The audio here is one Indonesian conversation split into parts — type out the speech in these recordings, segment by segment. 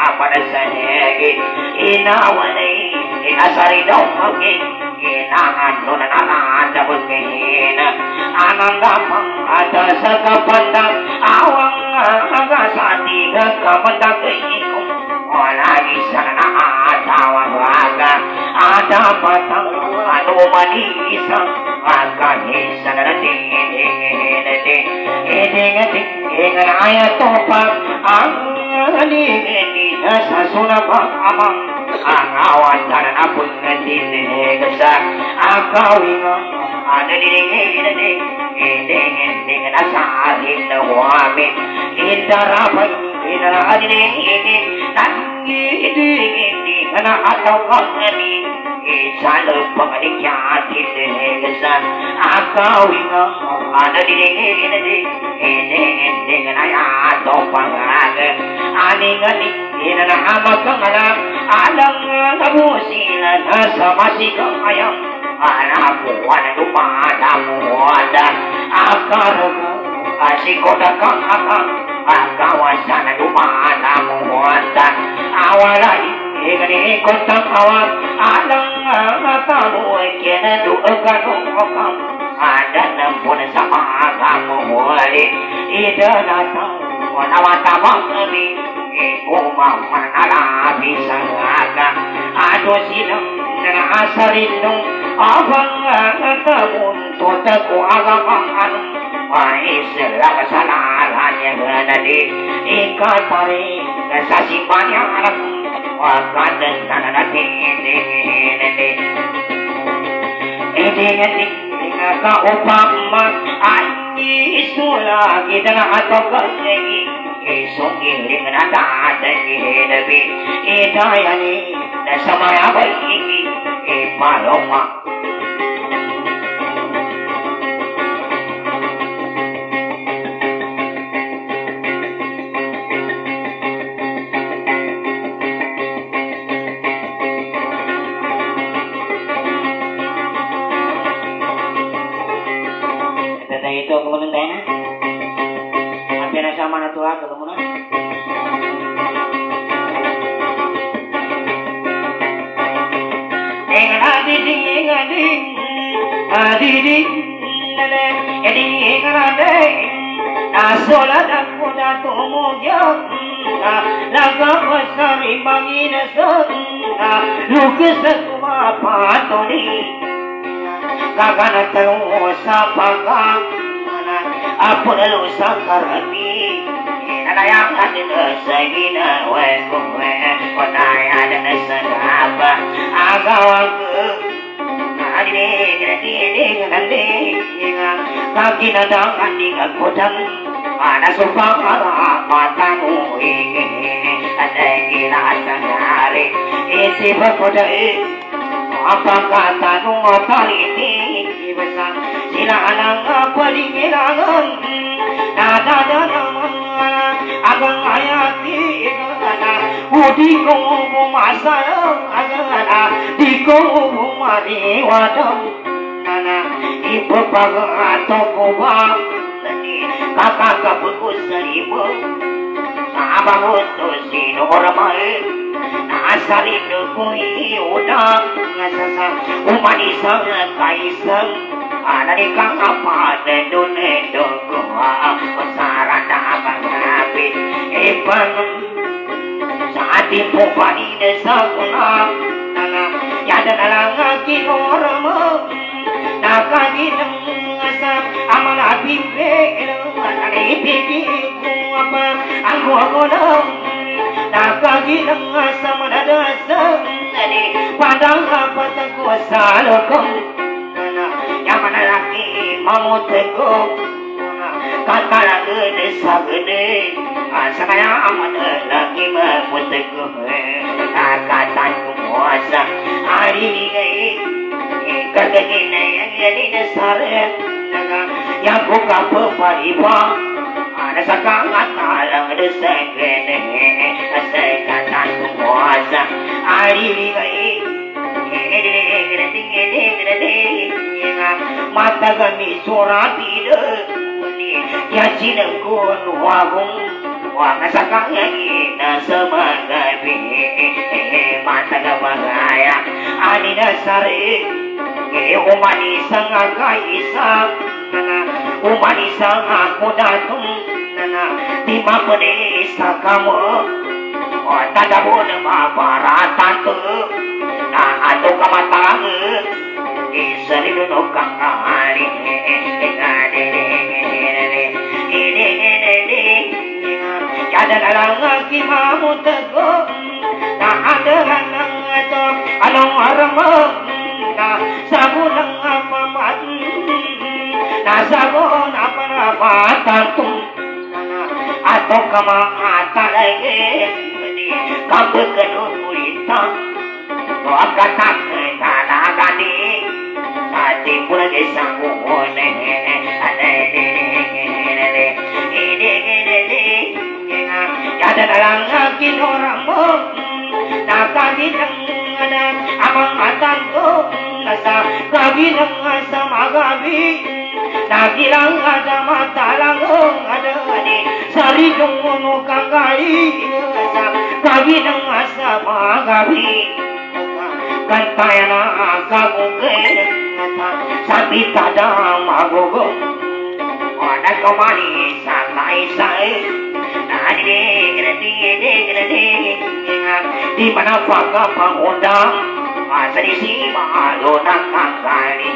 pada sanegi inawani asari domagi inahan nuna ada begin ananda ada sakapanda awang agasati kakamanda keikum lagi sana ada waraga ada patang anu manisa agani sana dengan ayat topak angani nasa sunabak amang angawan karena pun ngedin kesak akawinga ada dengan asarin wamin indarabai indaradine nangi karena atau kami salu pengajian kesak akawinga ada dengan ayat topak ani ina amakang alam alang nabusila nasa masikang ayam anakuan dumadamuada akaraga asikoda kang akang akawasan dumadamuada awalai ingani kontang awat alang natamu kena duakan okam ada nampun sama kamu wali ida datang wanawata mami Uma manala bisa ngaga ado silang na asarindong abang tamun totaku agamangan maisla kasalarannya nadi ikatari nasasimbanya alam wakadan tananati ini ka upama anyi isula kita atau kagi isong giling na datan gihedabi itayani na samaya baiki imaloma itu kemudian tanya apa yang sama na tuha kalau muna adiding asolat aku datumujak laga pasari manginasat lukas aku mapatoni kagana tayo sa pagkak apo na lo sa karami nanayang atin sa ginawa kung panayan na sa haba agawang kaginadang aning agputang anasupang matamu ada kinatang hari isip ko dahil apakah tanong taliti ibasa sila alang palingirangan nadada naman agang ayati di ko bumasalang di ko bumariwadang ipapagato ko ba kakakapot ko sa ibo sabangot to sinormal nasarito ko iudang ngasasa umanisang kaisang ananikang apat donedo ko masara na pangapit ipang sa ating po panina sa kunang yada na lang aking oramo nakaginang sa aman apipe nanipigil ko apa ang huwag lang nakaginang sa manadasang padang kapat ako sa lokong yaman na laki mamutin ko katalagin sa gede sa kaya aman na laki mamutin ko kakatan ko puasa ariligay kagagin na yan yan na sarin yang ko kapaparipa nasa kangatalang sa gede sa katan ko puasa ariligay matagan ni surati ya sinang ko wagong wang sa kangay na sa mga bi mata gabaya ani dasari ke umani sangat kaisa umani sangat mudatum di mapedesa kamu tadabun mabaratan tu atau kamatang isari duduk kang ali ada dalam kimamu teguh tak ada lanang atau along armah sabunang apamat sabun apa tantum atau kamata lagi kamu kedua kulita doa kata kena gadi hati pun lagi sanggup ada ada dalam yakin orangmu nak kagi ada amang atanku nasa kagi sama gabi nak hilang ada mata langgung ada ni sari jumunu kanggali nasa kagi sama gabi kantayana kagunge sampai tada magogo ada kemari santai sai di mana pakar pengundang asrisi malu nak kali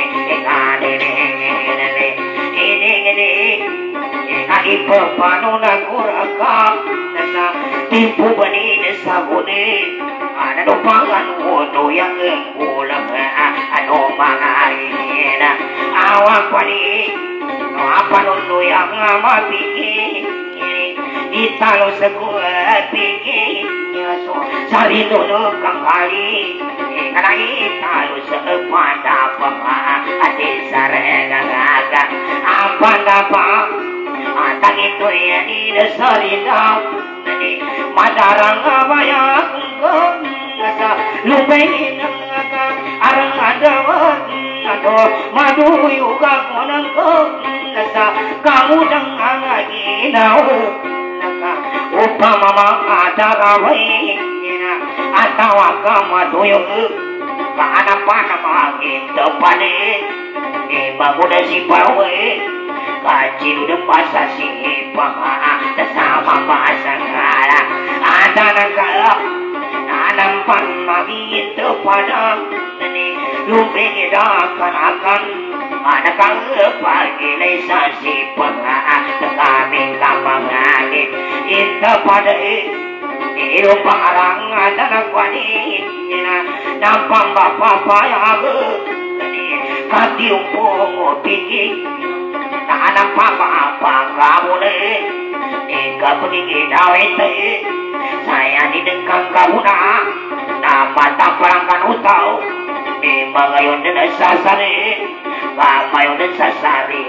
ini pepanu nak kurakam tipu bani desabuni ada dopangan wodo yang ngulang ado mangai awak bani apa nundu yang lama pikir italo sekuat pikir sari dulu kangkali karena italo sepada pema hati sarega apa dapat atang itu ya di sari dam madarang apa yang kau lupain ngaka arang ada atau madu juga konangku kamu dengan lagi tahu upah mama ada rawai atau kamu tuyuk anak panah gitu pane bangun si bawe kaji udah pasal si paha sama bahasa ngara ada nakal nampak mami itu pada lupa akan ada kau pagi lesa si pengaat kami kapangan itu pada itu pengarang ada nak wanita nampak bapak payah kati umpung pikir tak nampak apa kamu deh jika pergi dawet saya didengkang kamu nak dapat tak perangkan utau di bagayon dan sasari bagayon dan sasari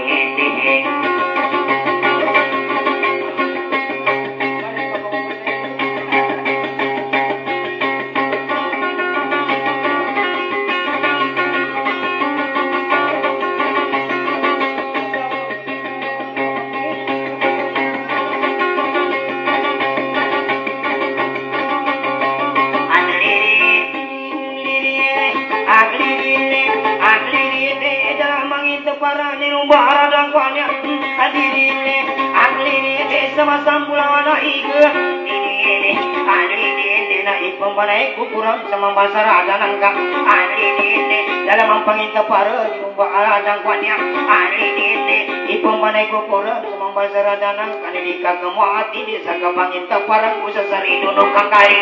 sama sampulan iku ini pembanai kukurang sama bahasa ada nangka ini dalam mempangita para jumpa ada kuatnya ini pembanai kukurang sama bahasa ada nangka di kagemati di saka pangita para kusasari duduk kangkari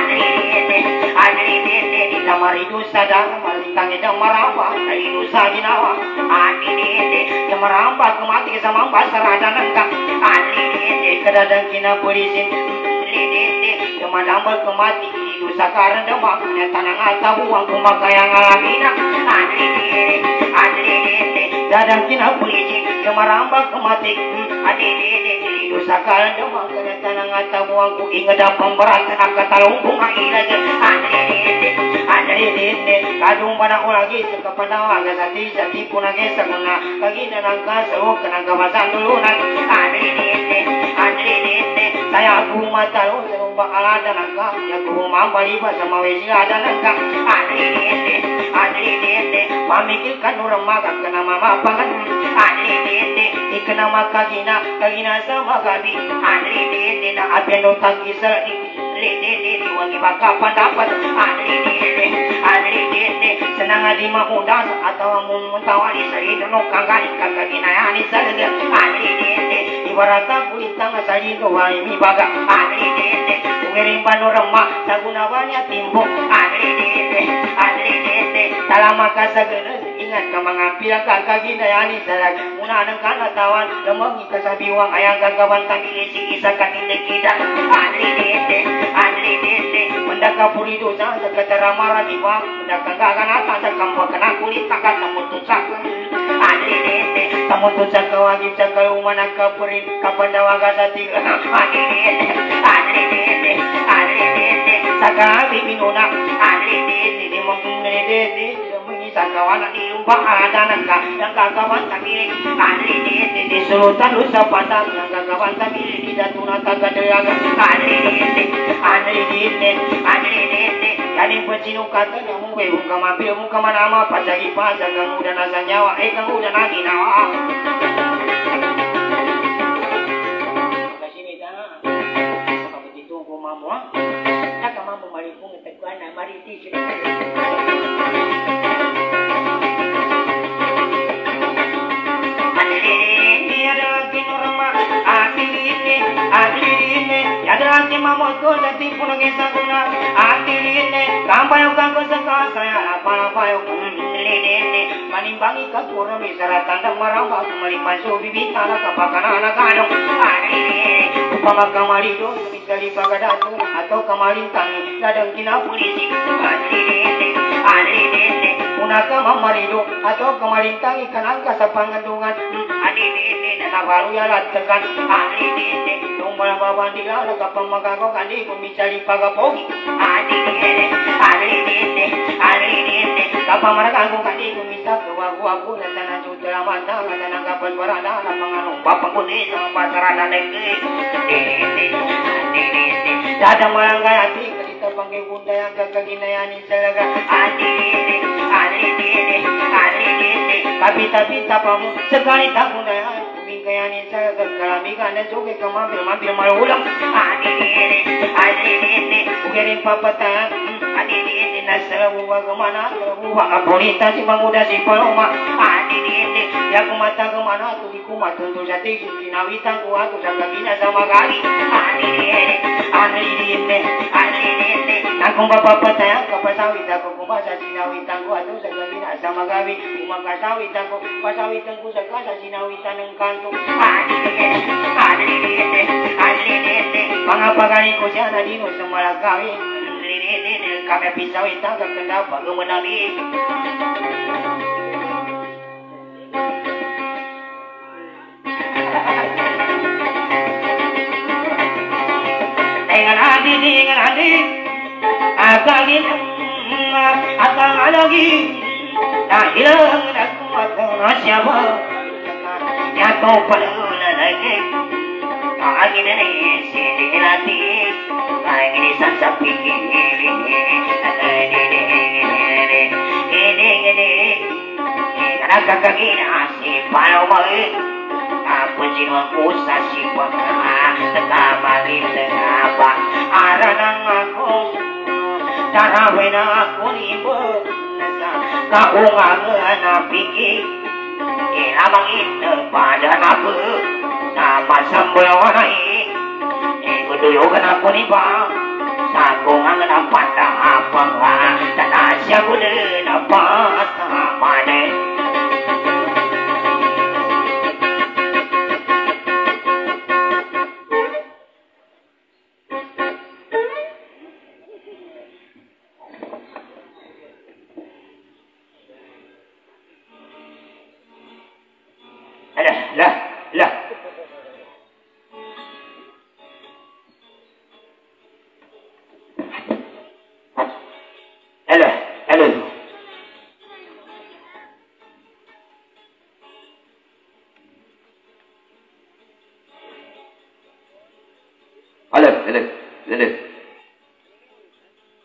ini di tamari dusa dan malintang itu merambah dari dusa ginawa ini merambah kemati sama bahasa ada nangka ini kadang kina polisi ini cuma nambah kemati dosa karena demak tanang atau uang pemakaian alamina ini kadang kina polisi cuma nambah kemati ini dosa karena demak tanang atau uang ku ingat pemberantasan kata lumpung aja ini kadung pada lagi kepada warga sati pun lagi setengah lagi dan angka seru kena kawasan dulu ini saya aku mata lo serumba alada nangka ya ku mambali ba sama wesi ada nangka adli dede pamikirkan urang maga kena mama pangan adli dede ikena maka kagina sama gabi adli dede na abendo tagisal dede wangi baka pendapat adli dede senang adi mamuda atau mun tawali sari no kagani kagina yani salde adli dede ibarata kulitang sari no wai baga adli dede ngirim panorama sagunawanya timbuk adli dede salama kasageuneus ingat ka mangampira ka kaginayani salag munanang kana tawan lemeng kasabiwang aya gagawan tamili si isa katindek kidang adli dede mendaka puri dosa sakatara marah diwa mendaka gaganata sakamba kana kulit takat tamututsak adli dede tamututsak wajib sakal umanaka puri kapandawa gasati adli dede sakabi minuna adli dede mungkin dede sakawan di umpah ada nangka yang kakawan tamili adli dede sulutan lusa patang yang kakawan tamili di datuna tagadelaga adli dede jadi pecinu kata kamu bebu kamapil muka mana pacagi paca kamu dan asa nyawa kamu dan lagi nawa kasih beda apa begitu aku mamu tak kamu malipung teguan mari ti Yadra ki mamot ko jati punagi saguna atirine kampayo kako saka saya apa-apayo lene manimbangi ka pura misara tanda maramba kumaliman so bibitana kapakana anak adong atirine upama kamari do misali pagadatu atau kamalintang ladang kina polisi atirine unaka mamarido atau kamalintang ikanang kasapangandungan atirine na baru ya latkan atirine tumbal babandila kapang magagaw kandi kung misali pagapogi adli dede kapang maragagong kandi kung misa gawago na tanang sutera mata na tanang kapal warana na panganong papaguli sa pasarana nagkis dadang malangay ati kalita panggigunda yang kagaginayanin talaga adli dede kapita-pita pa mo sekali tagunayan kayanin sa kalamigan na joke kamambil malulang adili ugerin papatayan adili nasa buwa kemana buwa kapolita si manguda si paloma adili ya kumata kemana tu di kumat tentu jati sinawitan kuat tu sakagina sama kali adili nakong papatayan kapasawit ako kumasa sinawitan kuat tu sakagina sama kali kumakasawit ako pasawitan ko sa kasa sinawitan ng kanto adli dede pangapagani ko siya na dino sa malagawi kami pisaw ita kaganda bago manami ingat hati akalin akal lagi na hilang aku mata siapa yato palula lagi agine sini nanti agine sasapi ini karena kagina si paloma aku jiwa kusa si paka tekamali tengapa aranang aku tarawena aku nibo kaungang na pikir abang itu pada nabu nama sembelai kuduyogan aku nih bang sakungan apa tak apa dan asya kudu dapat mana lah halo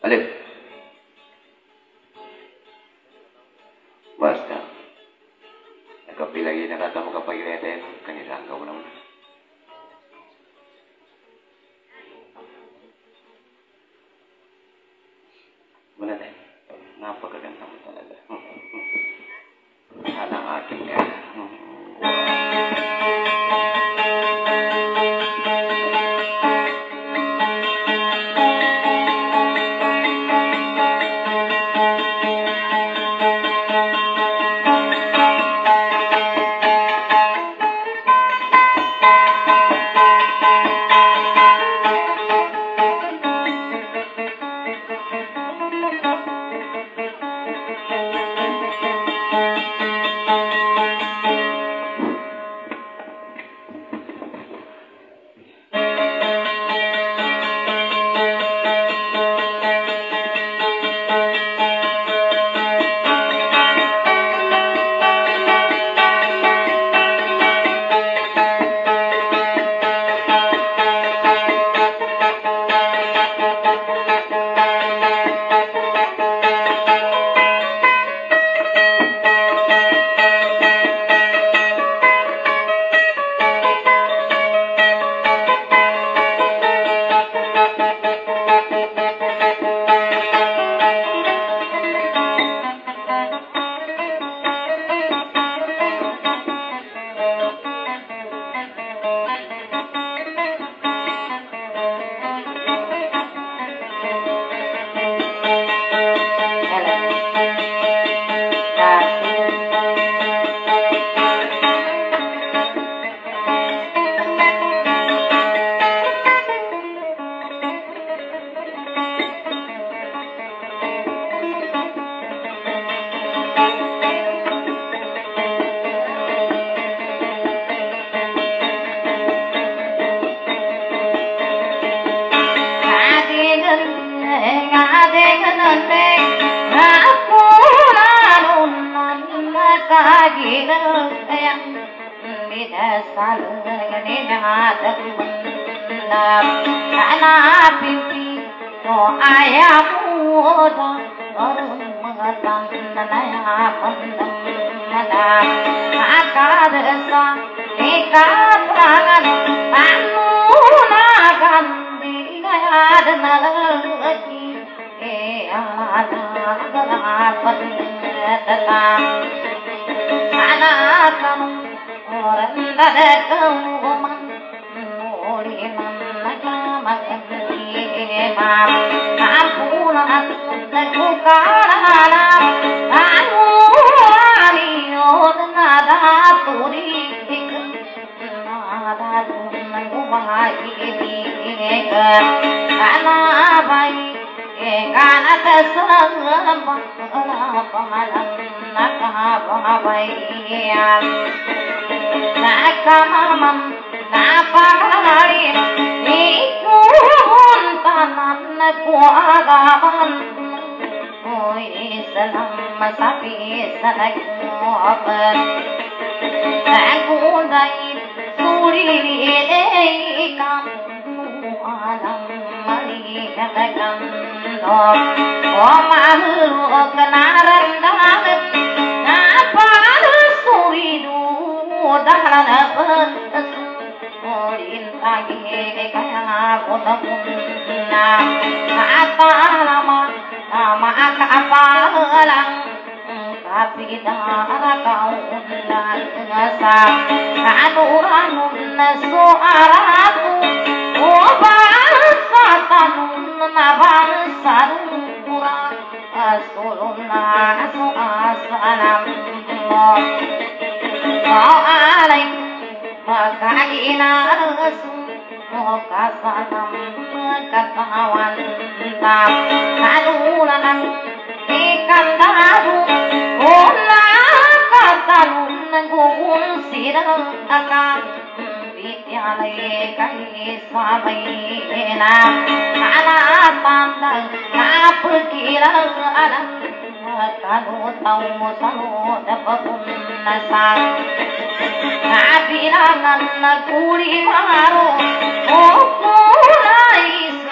Alif. Basta. Nakapilagi na kata mo kapag ileten, kanisang ka mo naman. Muna tayo. Napakaganda mo talaga. Sana ang aking ka.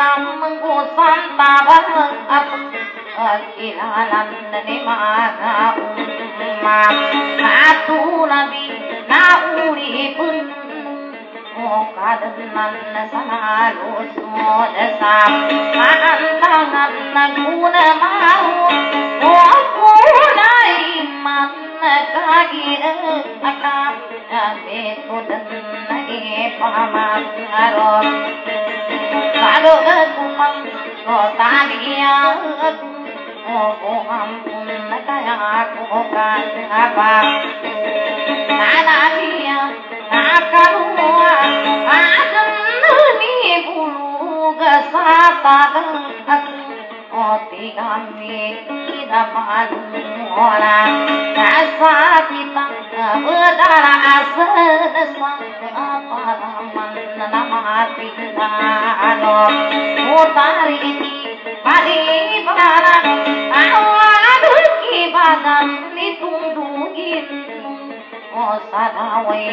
nam mengkusan tabah kilalan ni mana umam natu nabi nauri pun kadenan sanalu sodasam antangan naguna mau kuna iman kagi akam betu dan nagi paman arom kalau kumang kota dia aku ampun kaya aku kan apa nana dia nakalua adan ni bulu gasata oti kami tidak malu orang rasa kita berdarah asal apa raman nama kita alo mutari ini padi barang awal ibadah ditundugin sadawe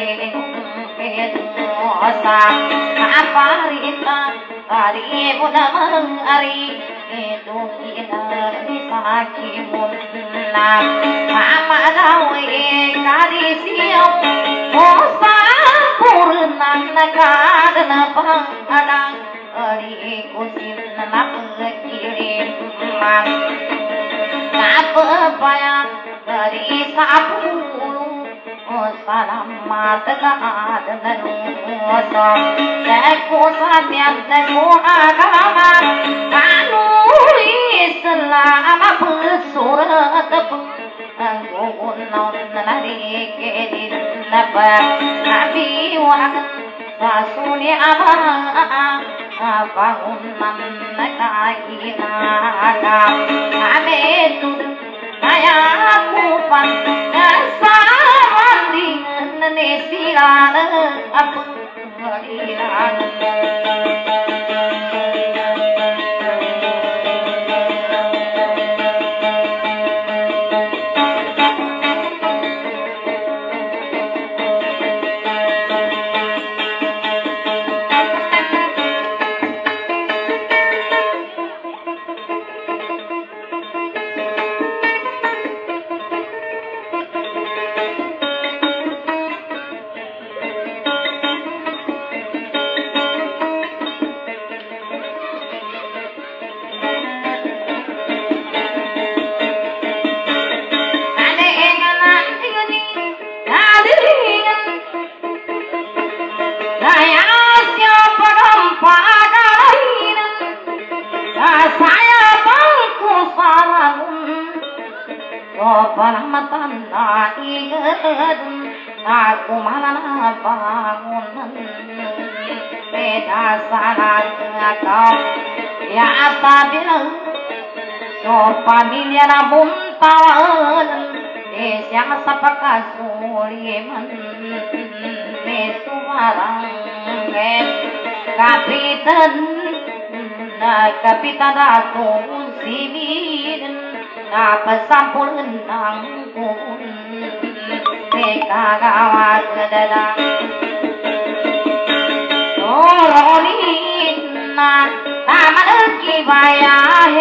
pedosa aparita ari budamang ari itu kita disakimun lam amadawe kadisiau osa purnang nakadana pangadang ari kusin napekirim mang napaya dari sapulu salamat keadaan nusa aku sadian aku agama kanuri selama pesurat aku non nari kedin dapat nabi wak rasuli abah bangunan nakina agam abetu aku pan nesirana apa ngirana Palamatan naigan aku malah bangunan beda salah kau ya apa bilang so pamilya nabun tawan siang sapaka suliman mesuarang kapitan kapitan ratu simin apa sampul nangkun mereka gawat kedadang orolina tamalaki baya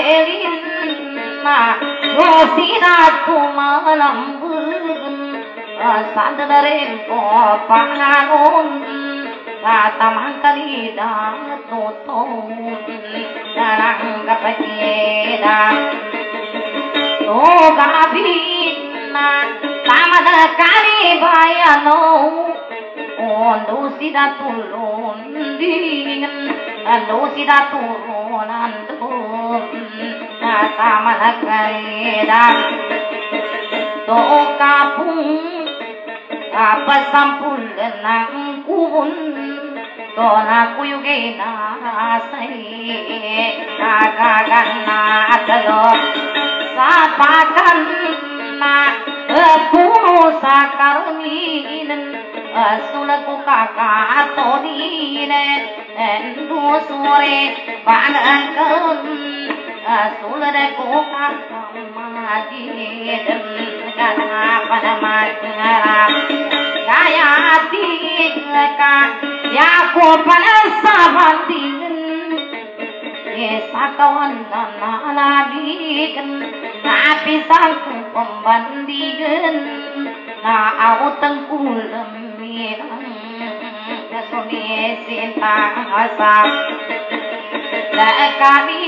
helina rosiratu malambun sadadarin ko panganon katamang kalida tutong darang kapakeda gabina tamada kali bayano ondo sida tulun dingin ondo sida turunan turun tamada kalida to kapung apa sampul nang kubun to na kuyuge na sai kagana atalo sapakan na puno sakarmin sulaku kakak tonine endu sore panangkan sulaku kakak majid kana pada majarap kaya tika ya ko pada sahatin sakawan naladikan tapi sangku pembandingan au tengkulam mirang kesuni sinta asap kami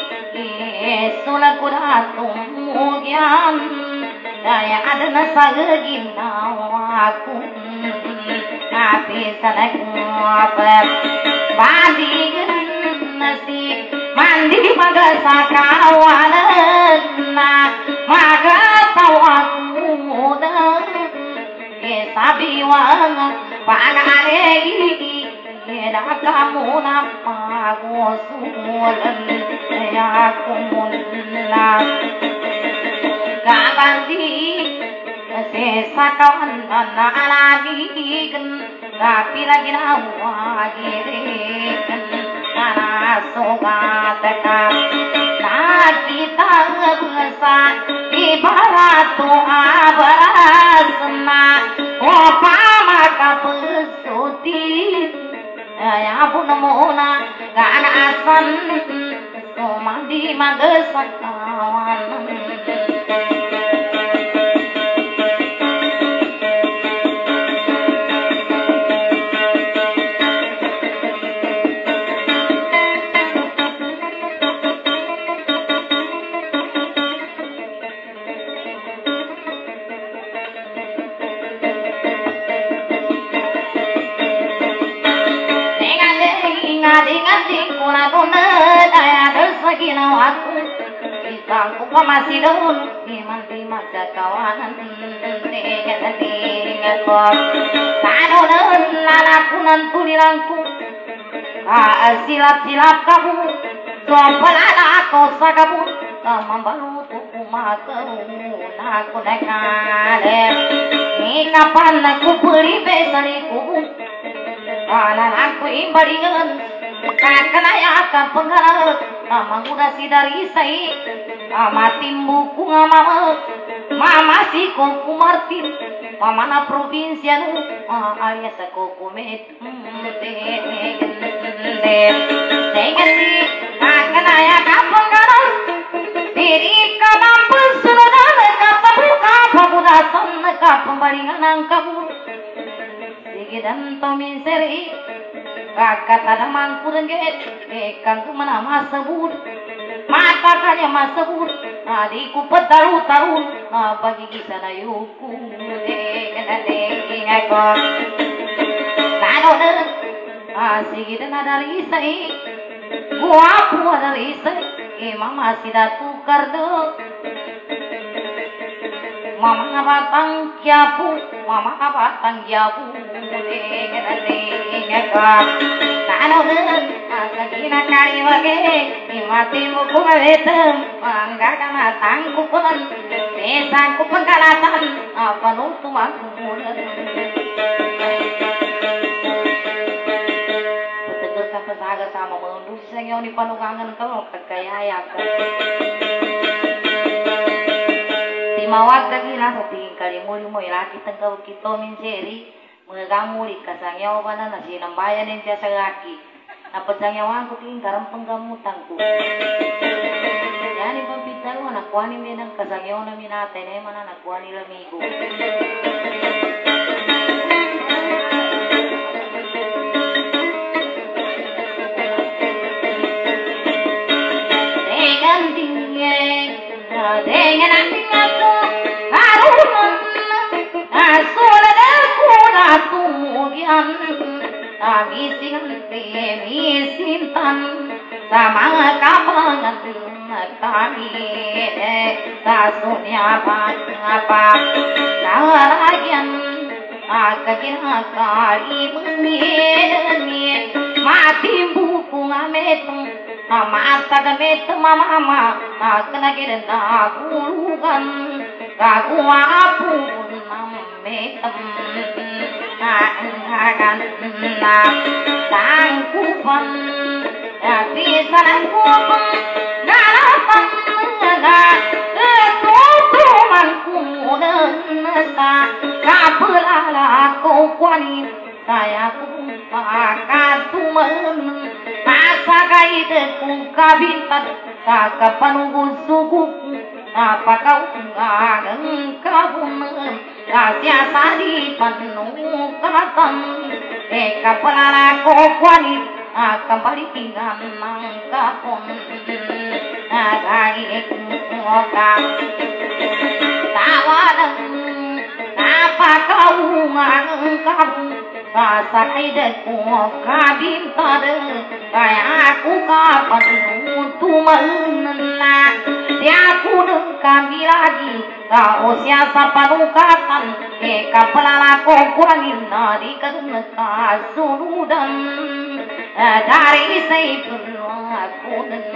sulah kudatung mugian daya ada nasagin aku tapi sanaku apa bandingan nasi mandi maga sakawanan maga tawaku muda sabi wang pangalegi kamu napagusulan ya kumunla kabandi sesakawan naladikan tapi lagi nawagirikan sogatkan kita besar ibarat abarasna opama kapesuti ya pun mona gak asan somadi magesakawan aku masih daun di masa kawanan dengan kok tadonan lalakunan tulirangku silap kamu sompalala kau sakamu mambalu tuku makamu aku nakale ni kapan aku beri besariku aku imbalingan karena ya akan penggarap udah si dari saya matimbuku mama si koku martin mama na provinsia nu alias koku met dengan di karena ya akan penggarap diri kampus sudah kata buka pabudasam ka pembalingan angkamu sigidan tomin seri kakak ada mangku dan get kang kemana masebut mata kanya masebut adikku petaru taru bagi kita na yuku ngako tano na sige dan ada risai gua pu ada risai mama sida tukar do mama batang kiapu mama batang kiapu tano sagina kari wage mati muku betem angga kana tangku pun desangku pengkalatan penuh tumaku mulut betul sampai saga sama mendus yang di panukangan kau kekayaan mawag lagi na sa tingin kalimuli mo ilaki tanggaw kito min seri magagamuli kasangyaw ka na sinambayan din siya sa laki napadsangyawan ko tingin karang panggamutan ko yan ibang pitaro nakuha ni minang kasangyaw na minatay na yung mana nakuha nila migo dengan aku harunan sudah aku datunggian agisingan temisintan sama kapangan kami tasunya apa lalagian kagina kali menir mati buku ngametung maaf tagamet mama kena kira gulugan ragu apu nametem agan tangkupan bisa tangkupan galapan tutumanku nesa kapelala kau kuani saya ku pakai tumen masa kait ku kabintan kakapanunggu suguku apa kau nganeng kabumen rahasia di penuh katan kapalala kokwanit kembali tinggal nangkapun agak ngokak tawaran apa kau ngangkap kasai deku kabintan kayak aku kapan untuk menenang dia kudu kami lagi kau siasa panukatan kapalala kokwanit nadi kena surudan dari saipun aku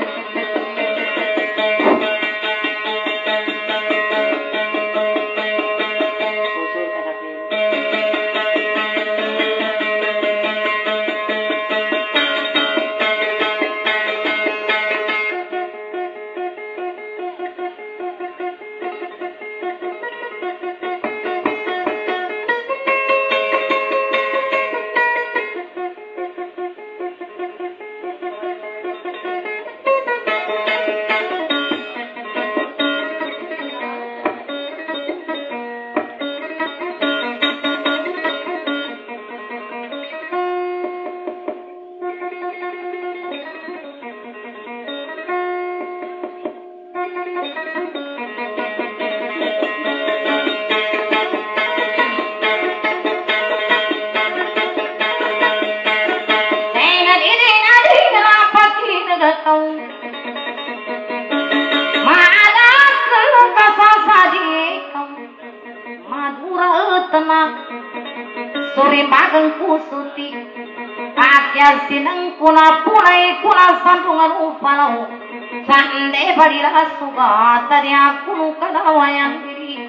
sinang kuna punai kuna sandungan upalau sande badila suga tadi aku kadawayang diri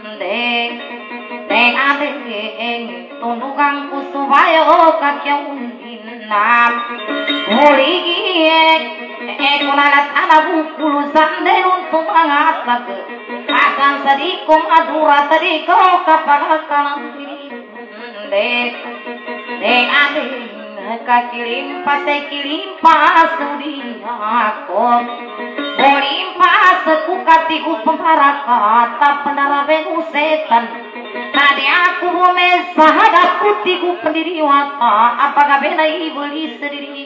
de ade tundugang kusubayo kakyang innam holigi kuna latana bukulu sande untuk angatlag asan sadikum adura tadi kau kapagakalang diri de ade kakilimpas kilimpas di aku bolimpas ku katiku pemparaka penaraben setan tadi aku mesa hadap putiku pendiri wata apakah bena iblis sendiri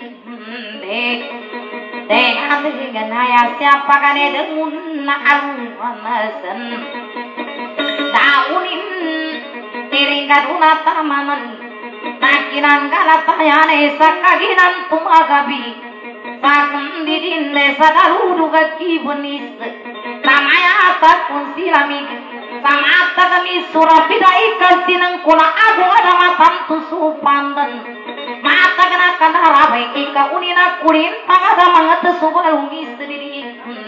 dek ade ganaya siapa kane demun na aruanasen daunin tiring kaduna tamanan nakinan galatayane sakaginan tumagabi sakun didinde sadaludu kaki benis namaya takun silamig samata kami surapida ikasinang kuna agu ada matan tusu pandan mata kena kandara baik ika unina kurin pangada mangat subalungi sendiri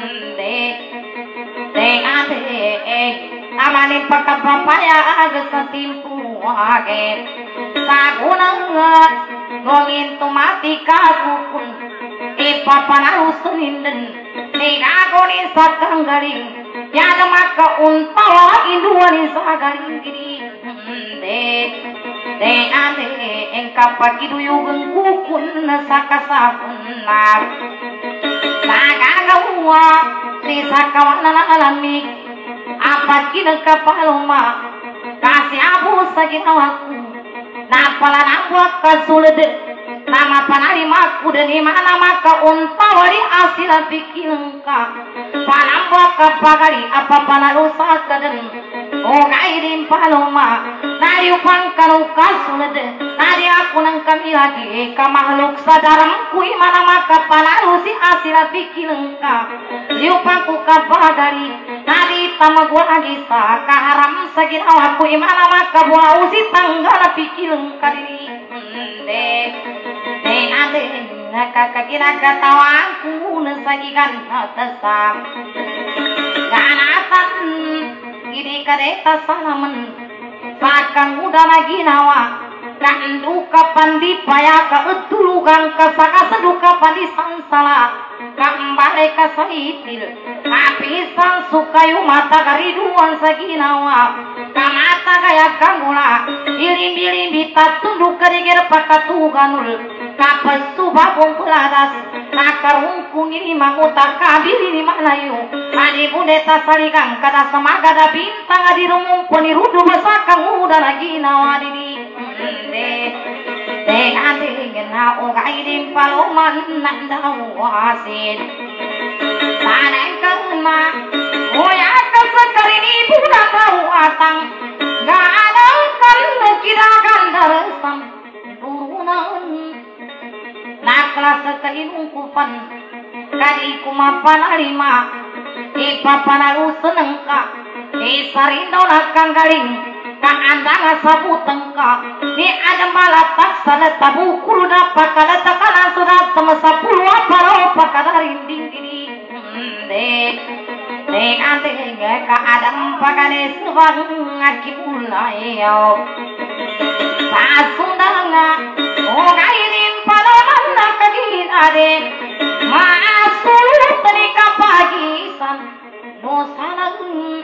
de ade amanin pakat papaya agus katimpu age sagunang ngongin tumati kakukun ipapanaru seninden nigagoni sakang galing yada maka untala induani sagaling gini de ade engkap pakiduyugang kukun sakasapun nagagawa si sakawanan alamig apa kinagkapaluma kasih abu sa ginawaku napala nabuak kasulad nama panalimaku dan imana maka untawari asila bikinan ka panambuak kapagari apa panarusa kadan o gairin paloma nariupang kanu kasulad nari aku nang kami lagi kamahluk sadaramku imana maka panarusi asila bikinan ka liupangku kapagari nari tamagwa agisa kaharam sa ginawaku imana maka buau si tanggala pikilang kadiri de ade kakakina katawaku nasagikan atasam kanatan gini kadeta salaman sakang udana ginawa kandu kapan dipaya ka etulugang kasaka seduka pandi sansala kambare kasaitil kapisan sukayu mata kariduan saginawa kamata kaya kangula ilimbi-limbi tatunduk kerigir pakatuganul kapesu babung peladas nakarungkung ini mamuta kabiri di mana yuk adi budeta saligang kada semaga da bintang adi rumum rudu basakang udah lagi nawadi di ade gena ogai dim paloman nandau wasin tanai kena oya kasakari ni budak atang gak ada kan kira kan daresam turunan naklas kainung kupan kadi kumapan alima ipapanalu senengka isarindo nakang galing kang andang sabu tengka ni ada malatak sana tabu kuru dapat kada takana sudah temasapulu apa apa kada rinding ini dek ante ka adam pagane subang akipulai yo pasundanga ogai dim palaman nakagin ade maasul tenika pagisan nosanang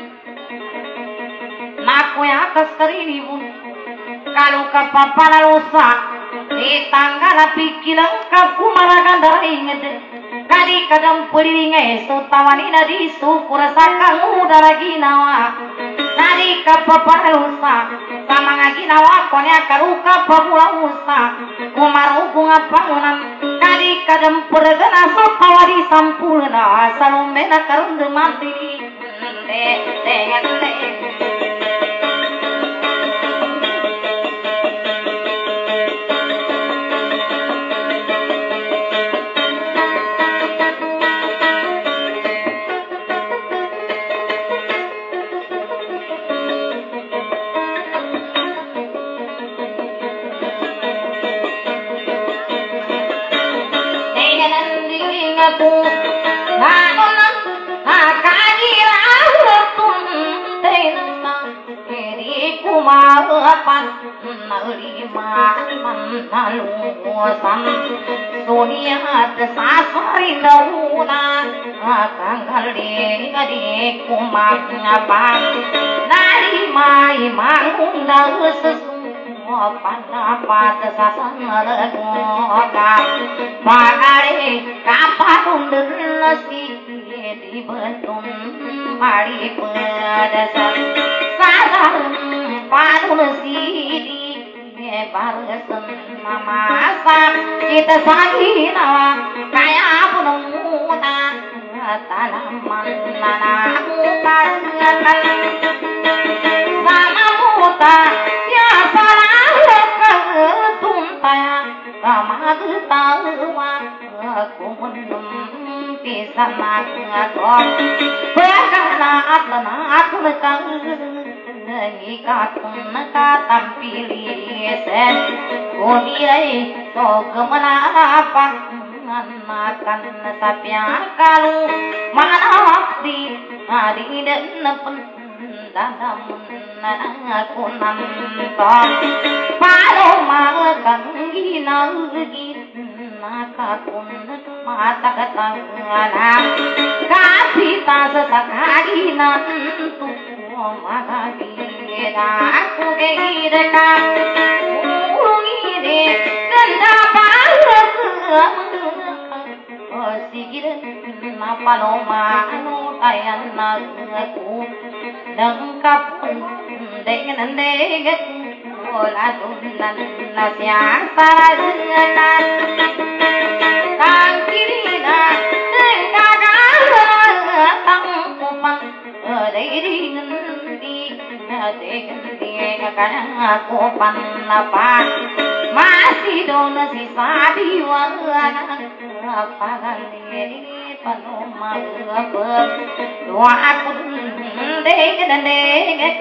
naku yang keserini pun kalau kapapala losa di tangga pikiran kaku marakan dari ngede kadi kadang puriringe so tawani nadi so kurasakang udah lagi nawa kadi kapapala losa sama ngagi nawa konya karuka papula losa kumaru bunga bangunan kadi kadang purgana so tawari sampurna salomena karunde mati de Suniat sasari dauna kanggal di kumak ngapang nari mai mangunda sesuatu panapat sasan legoka magare kaparun derlesi di betun mari pedasan sadarun padun sidi barasan mamasa kita sagina kaya pununa tanaman nanamutan sama muta siapa ketuntaya kamagutawa kumunum pisan ngakon begana atana aku nekang ngikatun katampili sen kunirai so kemenapan makan sapya kalu manafdi adi dan dalam aku nonton paloma kanggina nakakun mata ketangana kasih tak sesekali nantu magagida aku kehidaka ulungide ganda parak sigir napaloma anu tayan aku dengkapun dengan deget oladun nasya sarajan kang kirina dengkagal tangkupan deiringan aku panapa masih dona sisa diwana pagani panoma ber doa aku deg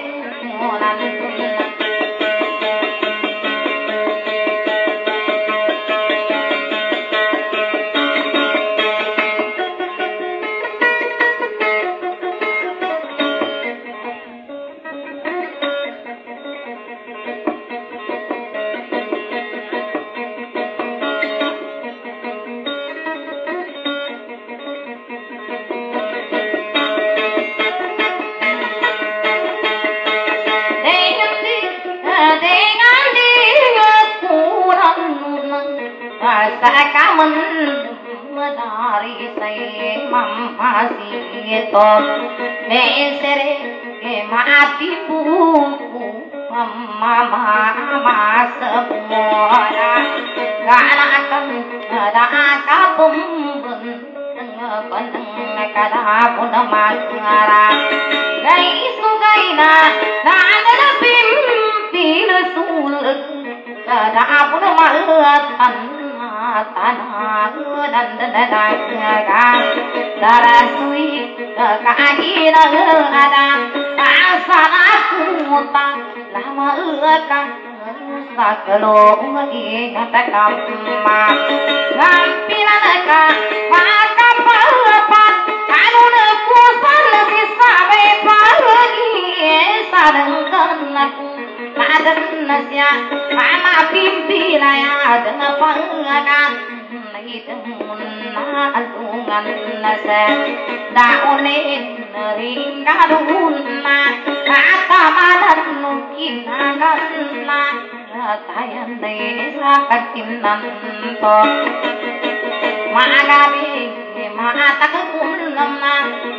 men dari saya mamasi itu mesere mati buku mama semua galakan ada kapum beneng kada pun mangara gai sugaina nada pimpi rasul kada pun malatan tanah dan darah sui kahina ada asal aku tak lama akan sakelong ingat kamma ngampilan ka maka palapan kanun kusan si sabe pagi sadengkan aku madan nasya mama pimpilaya dengan pangakan hidung alungan nasa daunin ringgaduna kata madan mungkin akanna tayan desa kakinan to magabi mata kekunamna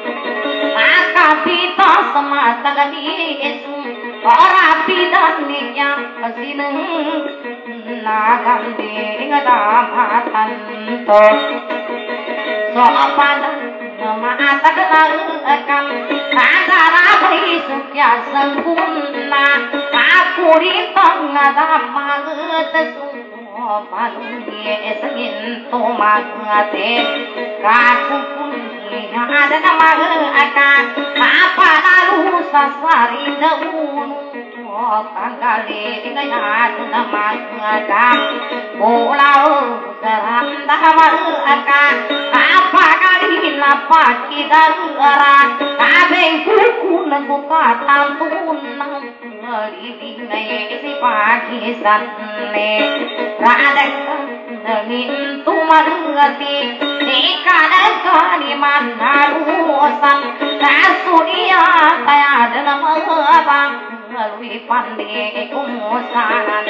akapita semata gadi esu ora pidaninya kasineng nagandi ngadamatan to so apadan mata kenakan antara berisukya sempurna aku di tengah damang tesuh malungi esengin to magate kaku pun ada nama akan apa lalu sasari daun tanggali dengan nama akan pulau seranda akan apa kali lapak kita gerak kabeh kuku buka tantunang ngelilingnya si pagi sanne radek dengin tumarati dikadang kali mana rusan kasudia kaya dalam abang ngelui pandi kumusanan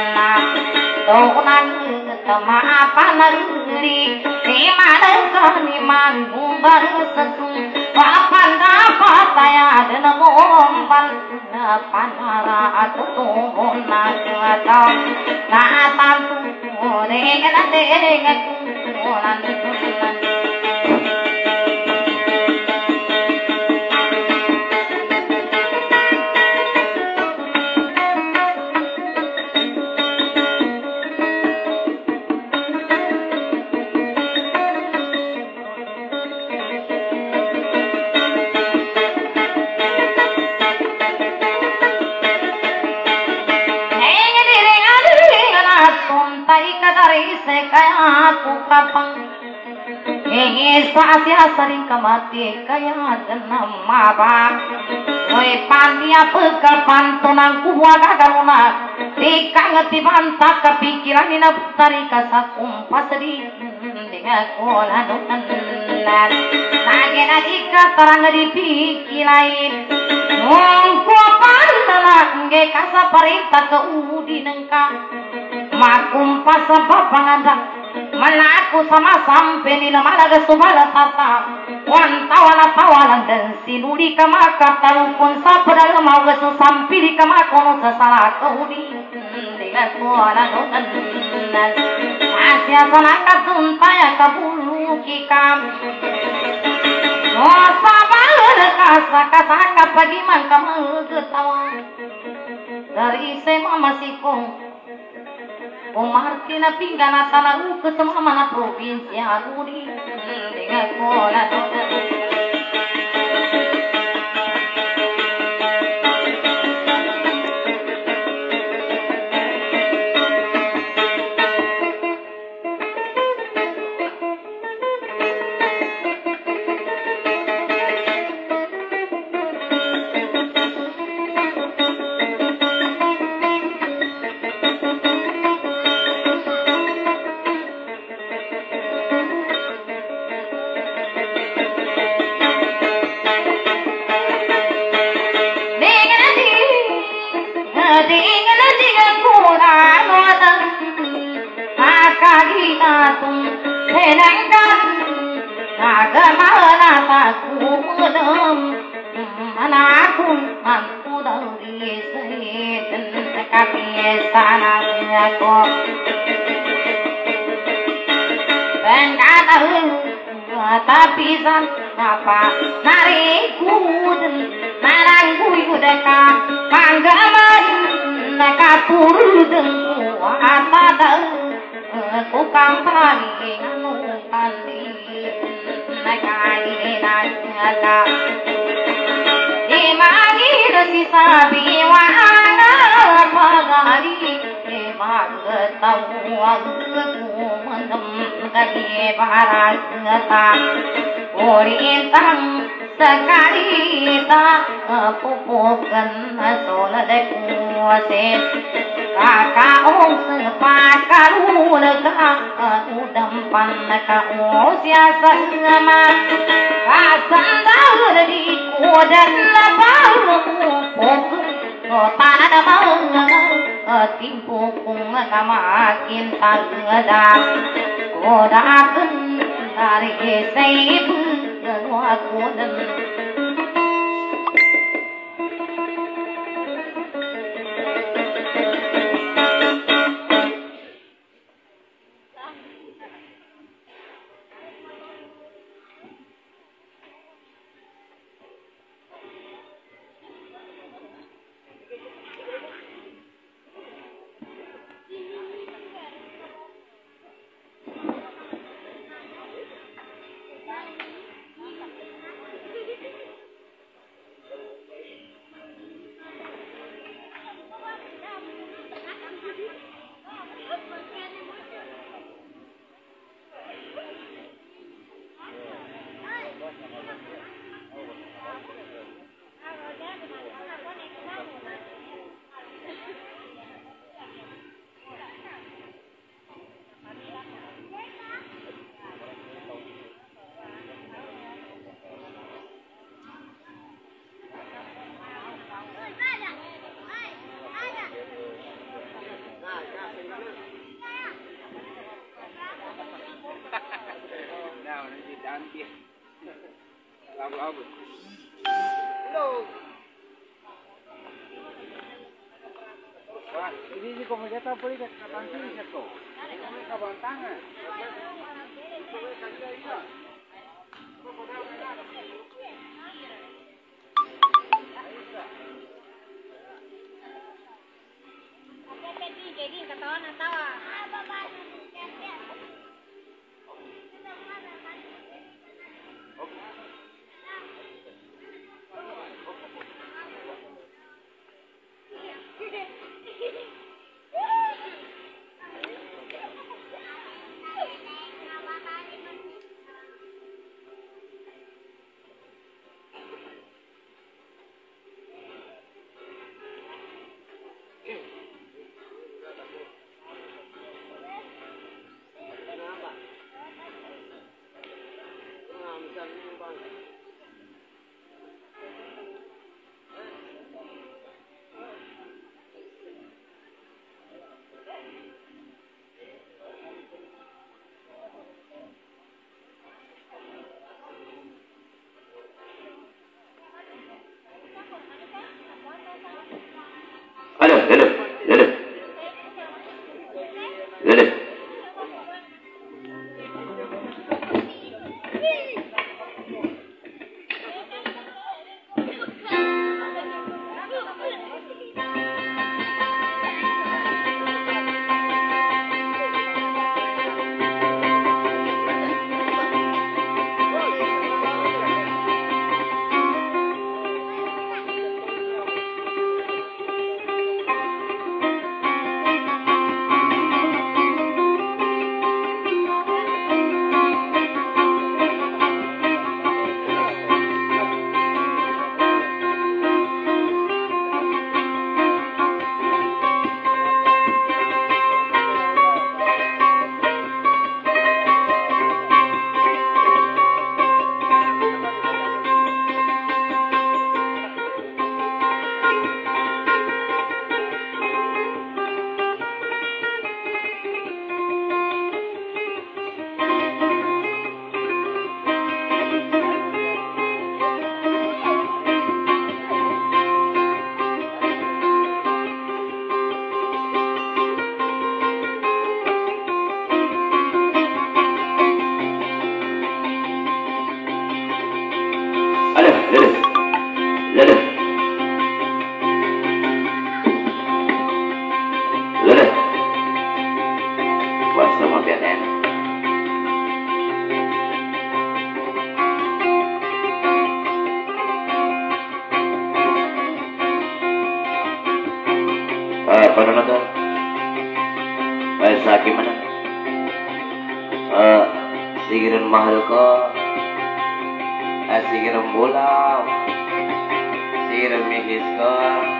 tonan tema apa negeri di mana kali manggung bersesu papan dapat kaya dalam ombal panara atau tubunan atau natan dengan tubunan Sasya sering kemati kaya jenam mabak Woi pandia pekal pantunang kuwaga galuna Tika ngeti bantak kepikiran ina putari kasakum pasri Dengan kola nukanan Nagena dika tarang dipikilain Ngongko pandana nge kasa parita ke udi nengka Makum pasabab pangandak Malaku sama sampai ni nama laga subala tata wan tawana tawalan dan sinuli kama kata pun sapra mau gesu sampai di kama kono sesala kaudi dengan kuala nonan asia sanaka tuntaya kabulu kikam no sabal kasa pagi man kamu ketawa dari sema masih kong Martina pinggana sana ke semua mana provinsi aku di dengan kola kagi atung Henangkan Nagamana takudam Manakun mampu dari sehiden Kakisana aku Pengkatahu tapi san apa narikuden narangkuyudaka panggamain nakapuruden kuatada kukampani anu kandi nakai nanyata dimangi resi sabi wana pagari margetahu aku menem kaki parasata orintang sekali tak pupukan solade kuasin kakak ong sepakat ulega udam panaka usia sama kasandar di kudan laparu pupuk tanah mau timpu kung makin tagada kodaken dari seibu aku dan Ini como ya está por ahí, capaz que se tocó. Lele. Lele. Puasa mau biarin. Pada nonton. Bahasa gimana? Sigiran mahal ko. Sigiran bola. Sigiran mihis ko.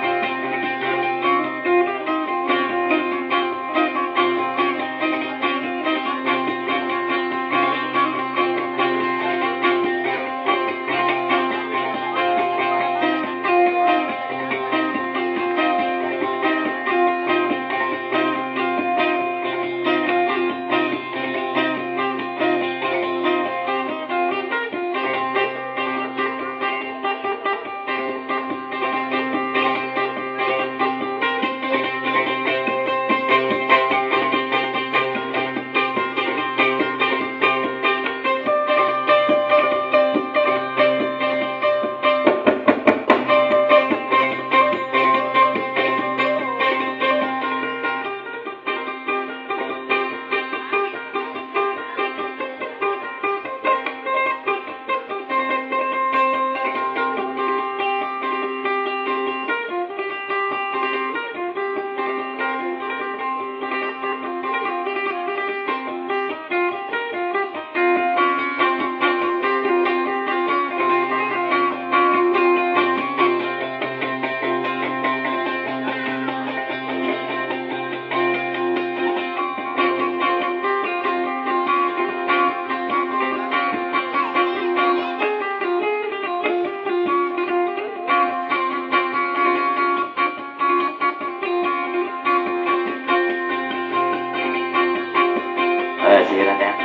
Sigiran ya.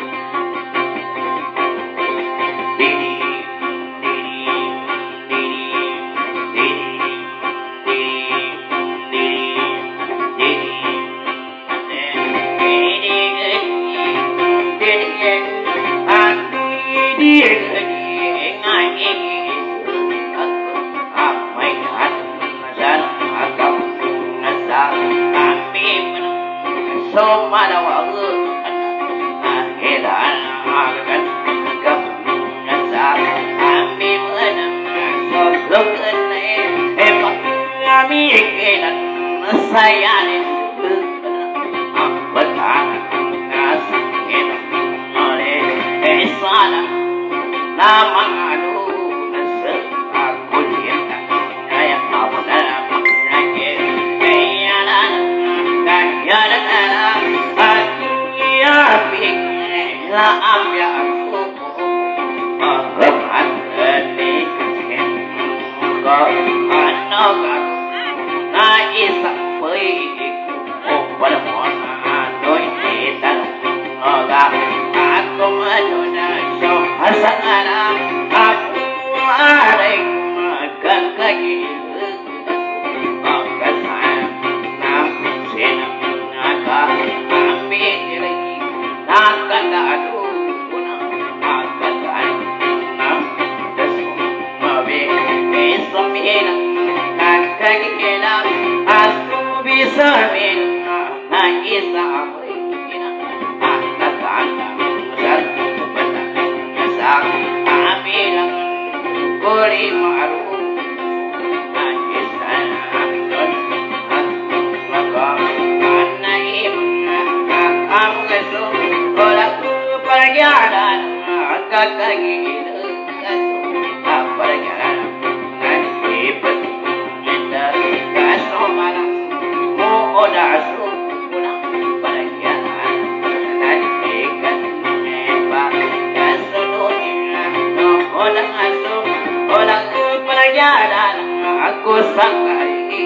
Aku sangkai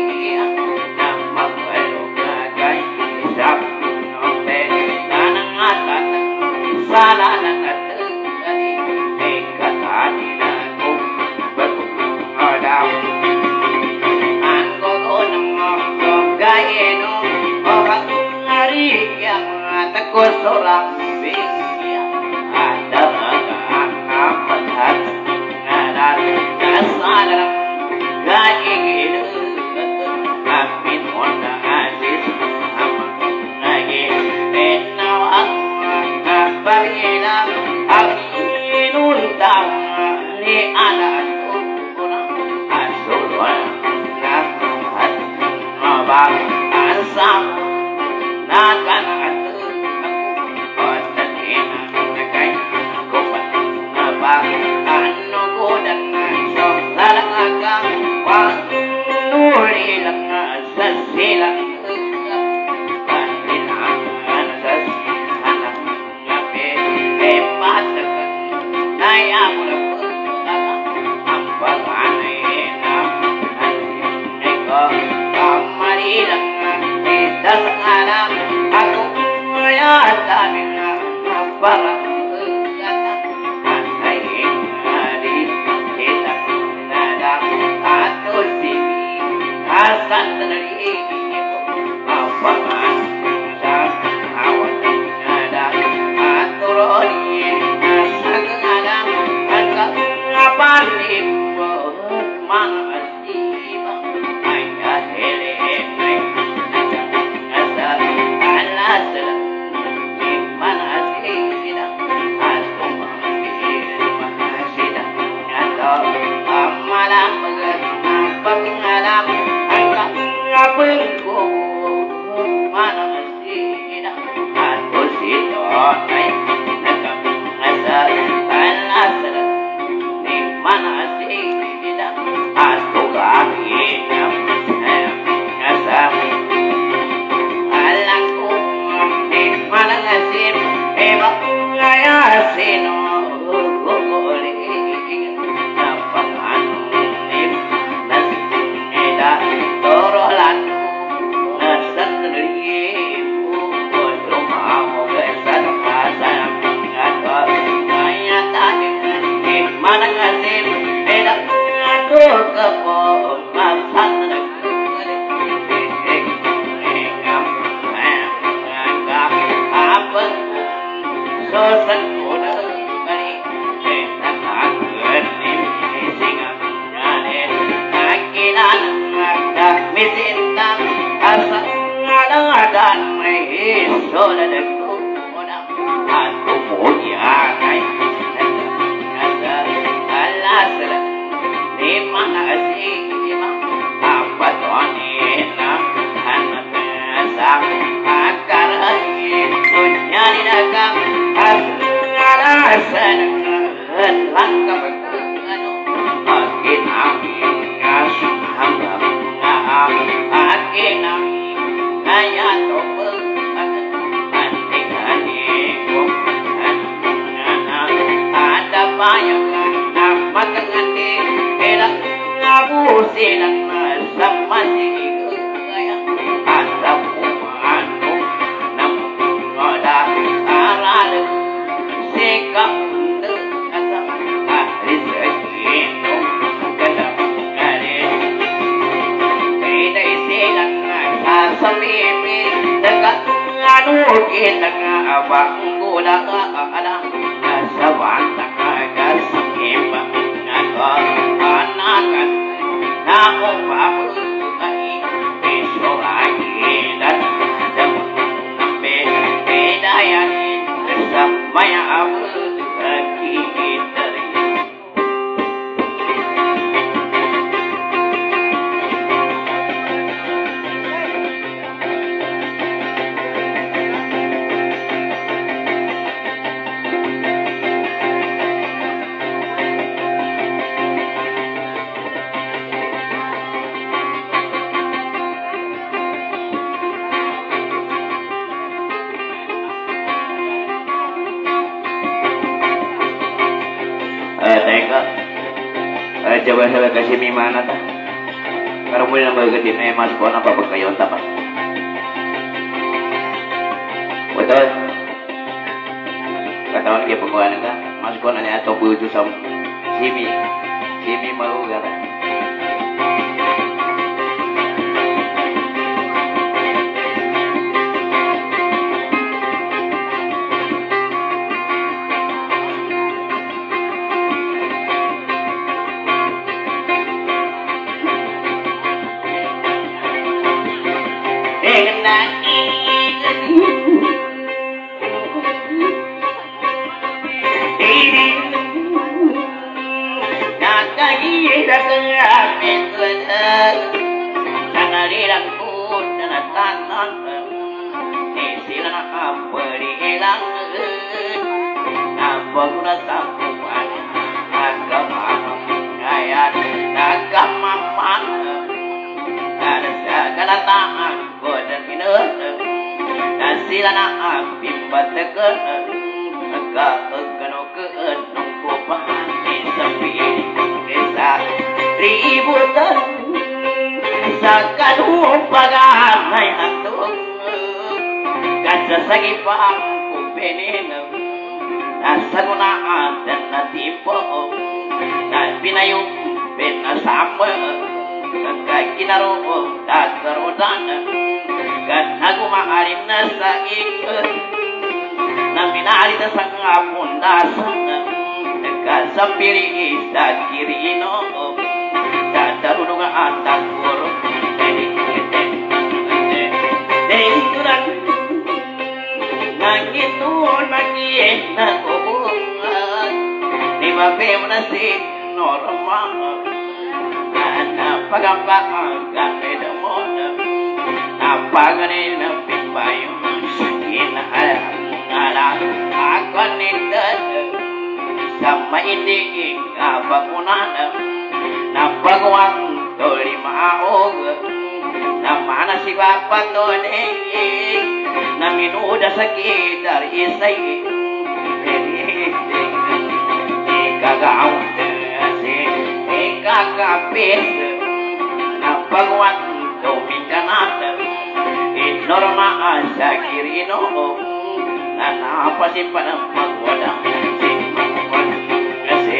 nama baru gagai siap note tanang atan salah nangat dari dekatan aku berkuadam aku gonong gaeno orang hari yang takut seorang biang ada apa hati ngadar dasar marilang sa silang kanilangan sa silang ngapi matagal naya mo na ang panganay na ikaw marilang isang anak ako kaya dami na parang asan dari apangan sa awan ada aturoni asan ada angka apalin manasiba ayah hele asa alas di manasida aku manasida atau amalan pengalam Apengko mana sida aku sido ay nakam asa alasar ni mana sida aku kami asa alangku ni mana nasib eba ngaya sino gogoli napangan ni nasib eda torolan nasandrimu kodong mau kesan asam atau kaya tadi mana ngasih beda aku kepom masan apa sosan kuda kali tak kenim singa ane akinan dah misintang asa ada mai sola de kuda aku punya kai ada alas di mana sih apa tuani nak anak asa akar punya di dalam ada senang langkah akin akin hamba akin kaya tope antikani ada banyak nama kengati enak ngabu silang sama si kaya ada pumanu namun ada arah sikap untuk asam ahli sekitu kadang kali beda silang samimi dekat anu kita abang gula ada sawanta kagas kimba naga anakan namo babu ai besolagi dan nambe bedayani samaya abu kita coba saya kasih mimana ta karena mulai nambah gede mas kona apa berkayon ta betul katawan dia penguatan ka mas kona ni atau buju sam simi malu gara Silana bimbatekeun kagenokeun nongkopan di sepi desa ributan sakadu paganay atung kaca sagipang kumpenin nasanunaan dan natipo na pinayong pinasama kay kinaro dagarodan kan aku maalim na sa ikot na minarita sa kapundasan kasapiri sa kirino dadarunong atak puro dehikuran nangito nangien na kubuhan di mabem na sinormal na pagambang kapedamon napaganin na pipayon inahalang ako nito sama hindi kabakunan napagawang tuli maog na mana si Papa Tony na minuda sa kidar isay ikagaw si ikagapis napagawang tumikanat inorma sa kirino na napasipan ang magwadang kasi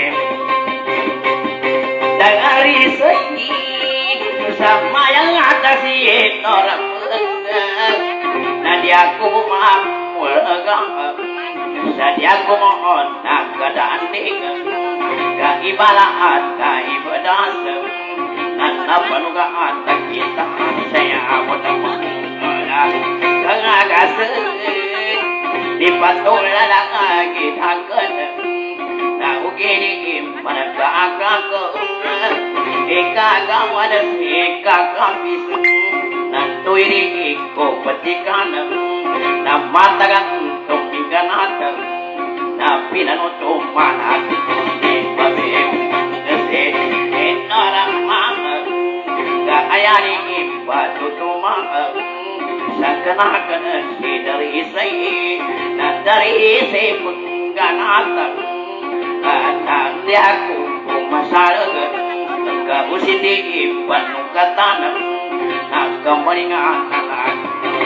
dagari sa'y sama yang atas inorma na di ako mamulagang sa di ako mohon nagkadaandig kaibalaan kaibadas na napanugaan takita saya ako naman kangagasig di patuloy lang agitagan na uginig managkaakak ikagawadas ikakapis na tuwirig ko patikan na matagang tumiganat na pinanutuman at di pabib kasi inoramang kaayani ipatutumang sa kanakan si dari isay na dari isay pagganatan at hindi ako pumasalag kausiti ipanukatan ang kamalingan anak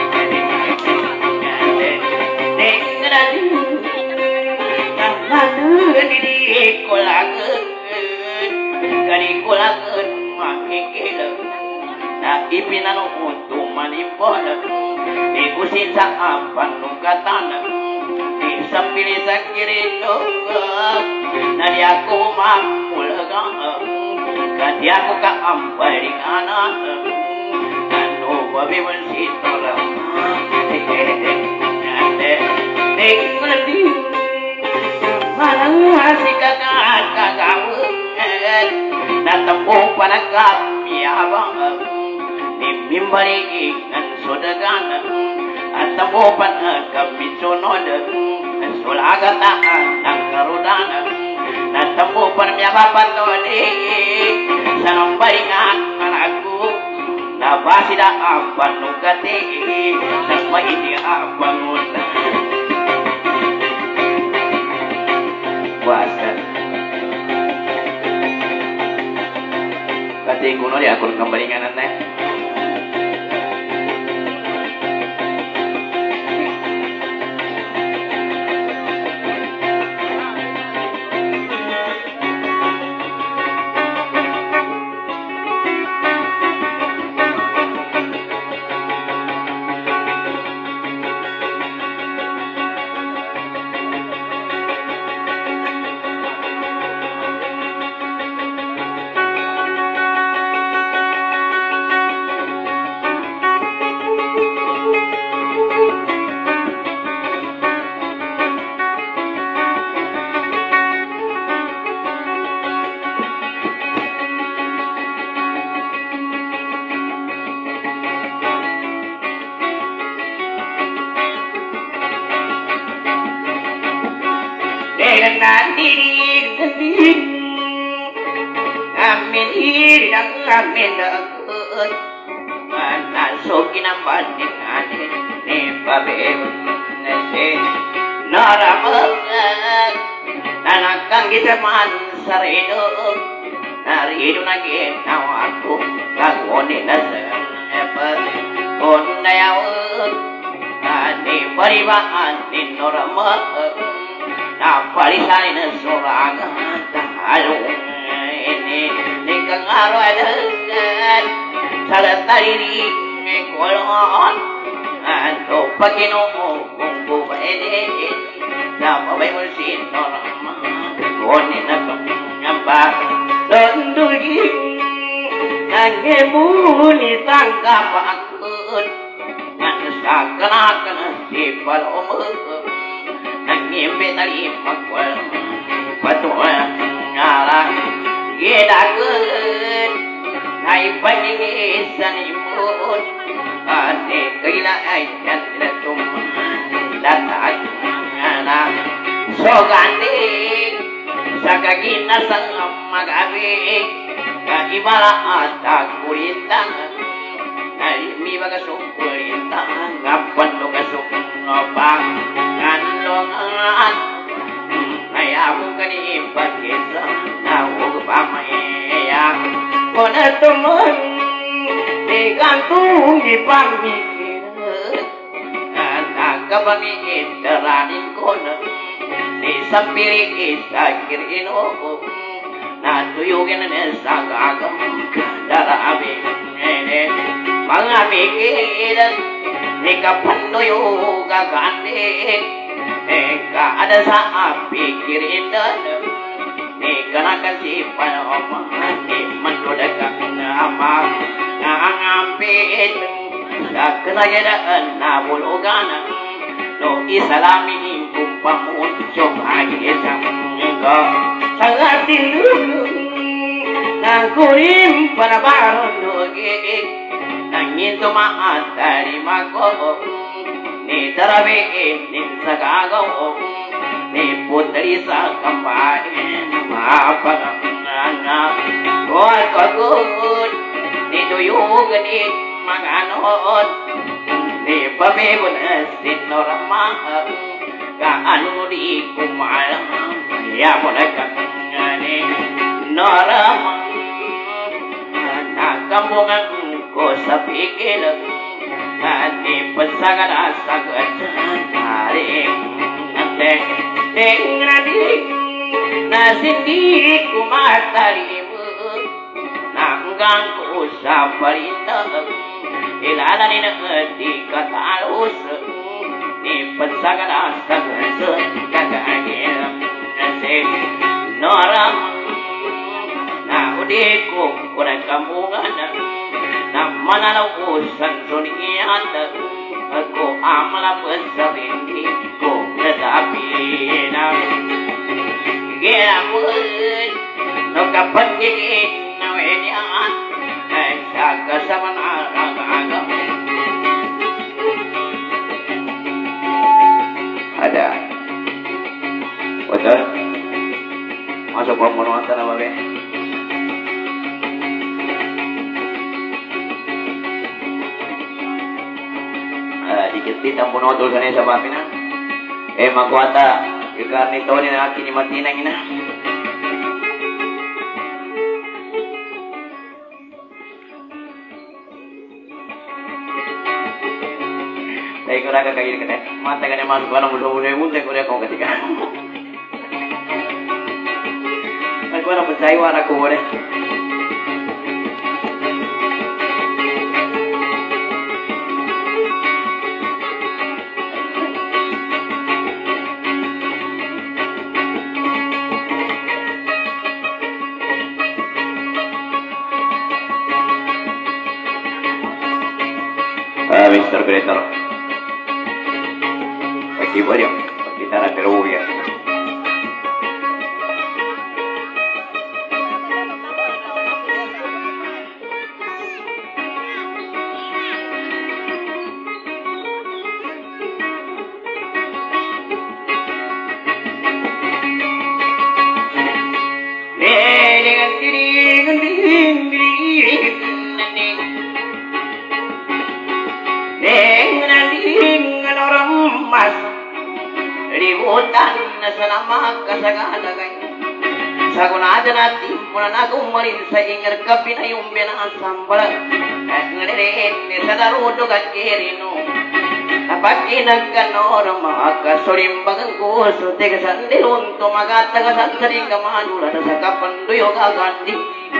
hindi ko lagat kani ko lagat makikilag na ipinanuon tumanimpon ikusin sa panukatan isapili sa kirito na di ako mamulagang kadi ako kaampalinganan ano babiwan sito lang parang si kakagawin natampo pa nagkamiyabang Mimbalik ng sodagan at tabupan ng kapisunod sulagataan ng karudan at tabupan niya papatuli sa nambalingan anakku na basida ang panugati na maiti ang bangun wasan kasi kuno di akun kambalingan na amin amin nasokin ang banding natin ni pabem nese naramat nanakan kita man sarido narido nage nawaku kagone nasem kondayawut ani paribaan ninoramat na parisani na suranga tahalo ini nikang araw adan salatari ni kolon ando pagino kung bubaede na mabay mo sinorama kone na pangamba londuging nangemuli tangkapakun nasakanakan si palomag nangimbe tali magwal patuwa ngara gidakun naipagigis animut ate kailay kandilatum latag ngana sogandik sa kaginasang mag-abig kaibala at kulintang mi bagasungkulintang ngapan lo kasungopang nganlongan ayabong kanipag kisa nawag pamayayang kuna tumon ikantung ipamikir nagkapamikit daranin ko na isampiri isakirino natuyugin na sa gagang darami mga mikilan ni kapandoyo gagandik kaada sa apikirin ni kanakasipan ni mandodagang ama nangampit sa kanayadaan na bulugan no isalamin kumpamun sumagitang ka sa ating nangkurim panabaron nugig nangin tumaatari magko ni tarabiin ni sagagaw ni putri sa kampain mapaganganga kual kagud ni tuyug ni maganod ni pabibon sinorama kaano di kumalang yamo na kakangani norama nakamungan ko sa pikil di pasagana sagat hari nante tengradik nasindi kumatarimu nanggang ko sa parita ilalanin di katalus di pasagana sagat kagagil nase norama na udiko kurang kamungan na mananawasan suniat ako amala pasarindi ko nadapi na ginamud no kapagigit na wenyan ay sagasaman aga-aga ada betul masuk pemenuhan tanah babe dikit ang punodol sa sa papina magwata ikarnito ni na akin ni matinang ina tayo ko nakakagil ka na mata ka na masuk walang mulo-mulo ko na kong katika magwala pasayawan ako wala Mr. Creator aquí voy yo aquí está la Perugia emas ributan selama kasagadagay saguna janati munana kumarin sa ingar kabinayong binasambal ngalirin sadarudo kakirino napakinag ka norma kasulimbagang kuso teka sandirun tumagataga sa sari kamanula sa kapanduyo kagandi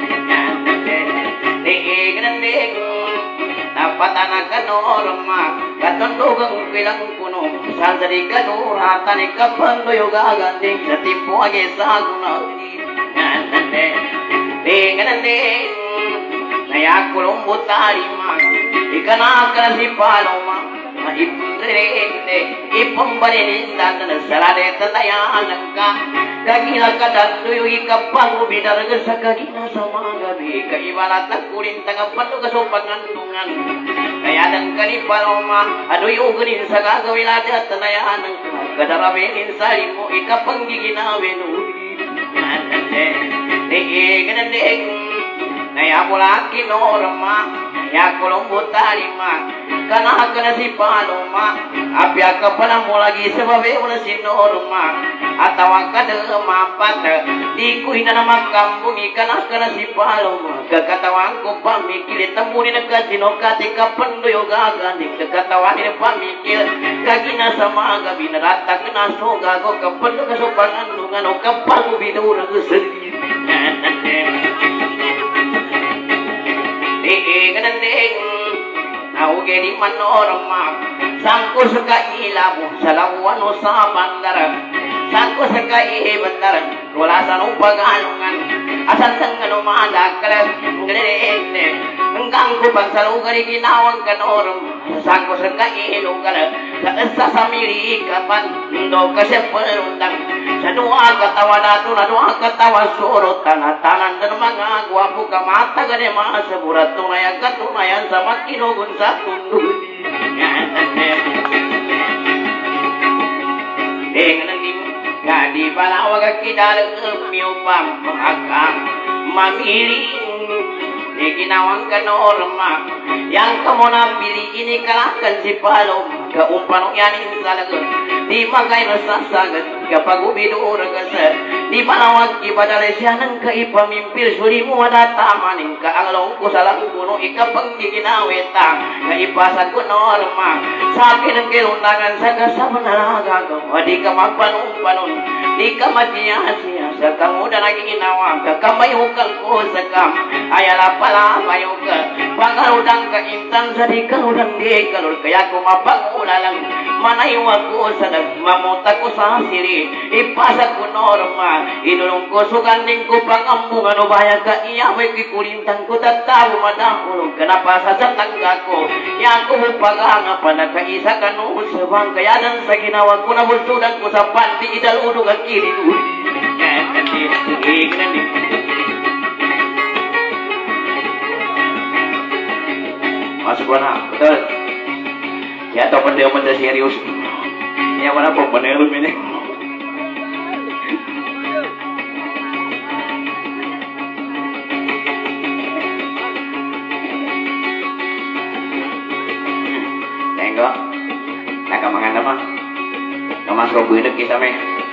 tignan napatanak ka norma katundugang bilang puno sa sari kanuratan kapanduyo kagandi sa timpo agi sa gunagi tingnan naya kulong butarima ikanaka si paloma ipambalinin dan salade tatayanan ka kagila ka datuyo ikapango binaraga sa kagina sa mga gabi kaibalat na kurin tangapan ka sa pagandungan kaya dan ka ni paloma adoy uganin sa gagawilate at tatayanan ka kadarabinin sa limo ikapanggiginawen ganandeng naya mula kinorma naya kulong butalima kana kana si paloma apya ka pala mo lagi sa babe mo na si norma atawag ka na mapat di ko ina na magkambungi kana kana si paloma kakatawang ko pamikil tamuni nagkasino kati kapandoyo gaganik kakatawang ni pamikil kagina sa mga gabi narata ka na so gago kapando ka so pangandungan o kapag binura ko sa ganandeng nauge di manorma sangko sa ilamu sa lawan o sa bandara sangko sa bandara wala sa nung pagalungan asan tangan o madakalas hanggang ko pang sa lugar ginawang kanorma sangko sa lugar sa samiri kapan do kasi perundang sa dua katawa dato na dua katawa surot tanatanan dan mga gwapo kamata gane masa burat tunayan katunayan sa makinugun sa tundun dengan ini gadi palawag kidal miupam akam mamili ginawang ka norma yang kamu na pilih ini kalahkan si palom kaumpanong yanin salaga di magay nasasagad kapag ubidura ka sa di palawag ibadalay siya ng kaipamimpil suri mo natamanin ka ang long ko sa langkuno ikapang giginaweta na ipasag ko norma sa akin ang kilundangan sa kasama na nagagawa di ka magpanong-panon di ka matiyasya sa kamuda na ginawa kakamayukan ko sa kam ayala pala mayuka pangarudang ka intan sa di karudang di karud kaya kumapangula lang manaywa ko sa nagmamuta ko sa siri ipasag ko norma inulong ko suganding ko pangambungan o baya ka iyaway kikulintang ko tatawo madahulog ka napasa sa tangga ko yan ko paganga pa nagkaisa ka noon sa bang kaya dan sa ginawa ko nabulsudan ko sa pandi idaludog at kirinuli masuk na betul ya atau pendeo pada serius ya mana pun pendeo ini tengok nak mangan apa masuk budak kita meh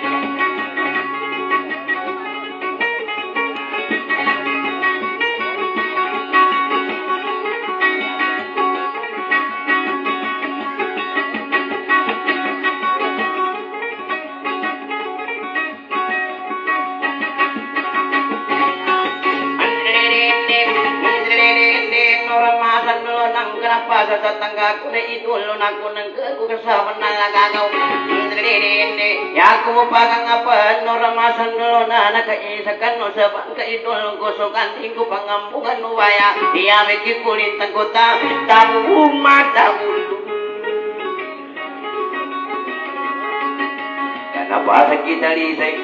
sa tatangga ko na idolo na ko ng kasama na nagagaw ya ko pagangapan no ramasan no na nakaisa kan no sa bangka idolo ko so kanting ko pangambugan no baya tiya me kikulit ang kota tabu mata ulu kenapa kita lisay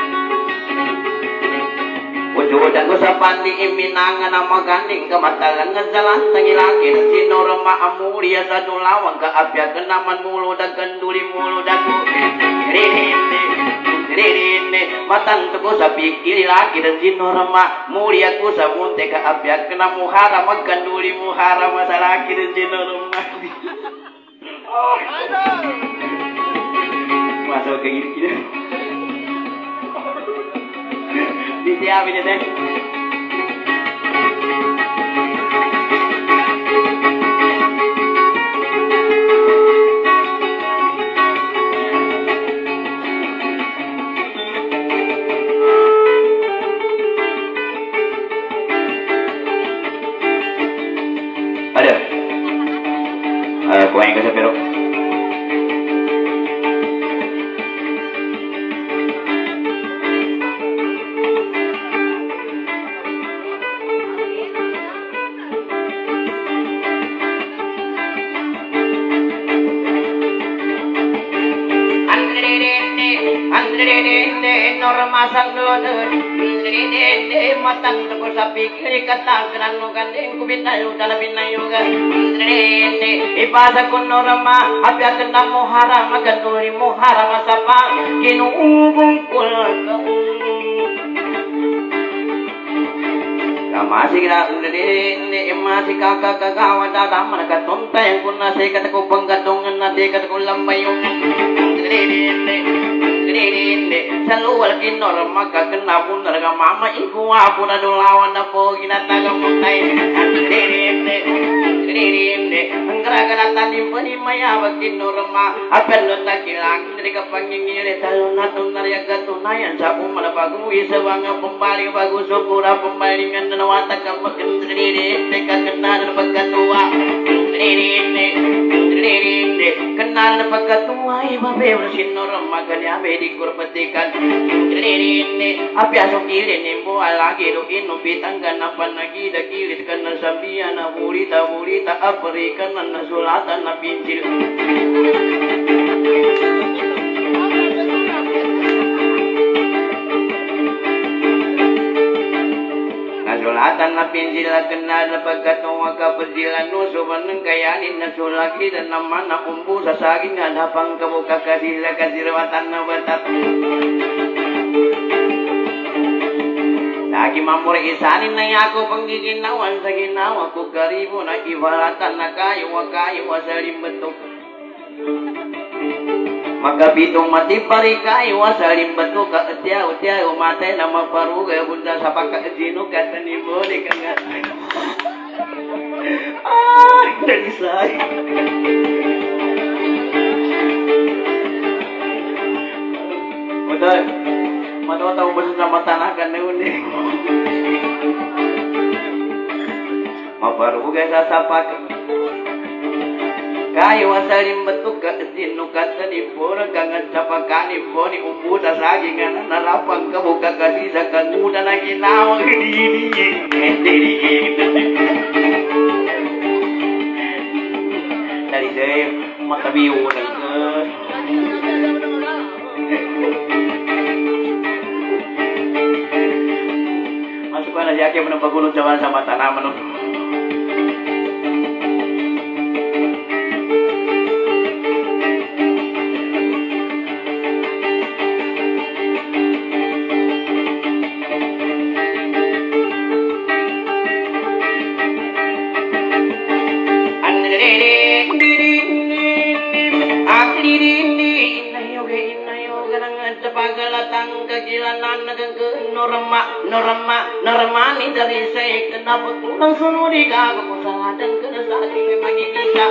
Ujudan ko sa pandi iminangan na maganing kamatalang nga jalan tangilakin sinorma amulya sa dulawang kaapyat ka naman muludag kanduli muludag ko ririnde matanto ko sa pikiri laki dan sinorma mulya ko sa munte kaapyat ka na muhara magkanduli muhara masalaki dan sinorma masuk ke gitu. Disiapin ya teh. Kumain ka sa pero. Normasan lodon, indri matan ko sa pikir katagran mo gandeng kubitayo talabinayo ga indri ipasa ko norma apiat na mo haram maganuri mo haram sa pa kinuubong ko masih na indri masih kakak kagawa dadam nagatunta yang kuna sa katako panggadongan na sa katako lambayo Saluwal kinorma kakena pun darga mama iku apu na dolawan na po ginataga mutay Anggara-gara tadi pani maya kinorma apel ta kilang dari kapangingire talo natun narya katunayan sapu mana bagu isa wanga pembali bagu syukura pembalingan dan watak kapakin kakena dan pagkatua kenal pagkatua iba bebersin norma kanya bedi kurpatikan api asok kiri nimbo alagi do inupitang ganapan lagi da kirit kana sambian na burita aperikan na sulatan na pincil Sulatan na pinjila kenal na pagkatawa ka perdilan no subanang kayanin na sulaki dan naman na umbu sa saging hadapang kabuka kasila kasirwatan na batat Lagi mampur isanin na yako panggiginawan sa ginawa ko karibo na ibalatan na kayo wasalim betok Magabitong mati parikay wasalim beto ka tiyaw matay na maparugay bunda sa pagkakajino katanimo ni kanga Darisay Uday matawataw ba sa matanakan na yun maparugay sa sapak Kayo wasalim betuk ka dinu kata ni pura kangen capakan ni poni umbu da saging ana narapang kabuka kasi sa kanuda na ginawa dari saya makabiyo na ke masuk na siya kaya mo ng pagulong jawan sama tanaman Normani dari saya kenapa kurang sunuri kamu kesalahan kena sakit memang ingita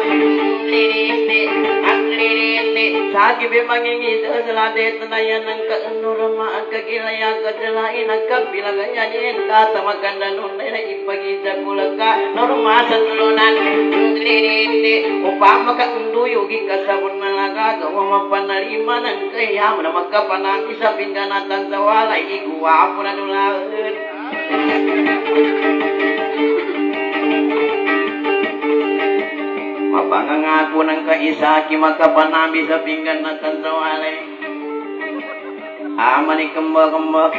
sakit memang ingita selade tenayan ke norma kegilaya kecelain kapila ganyan kata makan dan nuna ipagi jakulaka norma sanulunan upama ka unduyogi kasabun malaga gawa panarima nang kaya makapanang isa pingganatan sawala iku apura dulaut mapangangaku ng kaisaki makapanami sa pinggan na tantawalay amani kembak-kembak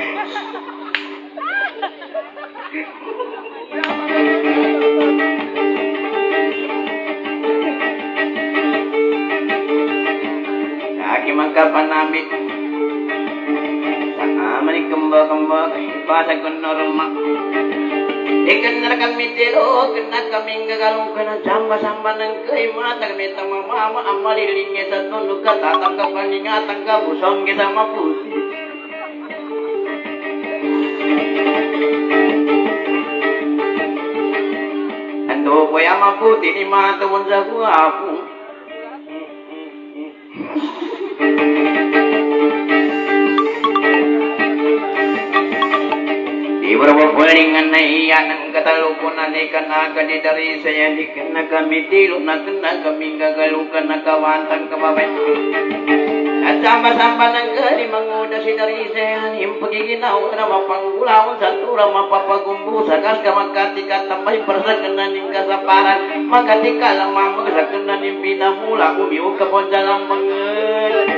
kaki makapanami amani kembak-kembak ipasa ko norma Ikan kami telo kena kami gagalung kena samba nang kai mata kami tama mama amali lingge satu nuka tatang ka paningatan ka busong kita mapusi. Ando ko ya maputi ni mata wonza ku aku. Ibarat pelingan naiyan katalukunan ikan akan dari saya dikena kami tilu nak kena kami gagalukan nak kawantan kebabay. At sama-sama nang kali manguda si dari saya him pagiginaw na mapanggulaw sa tura mapapagumbu sa kas kamakatikat tambay persakenan ning kasaparan makatika lang mamagsakenan ning pinamula umiw kapon dalang mangen.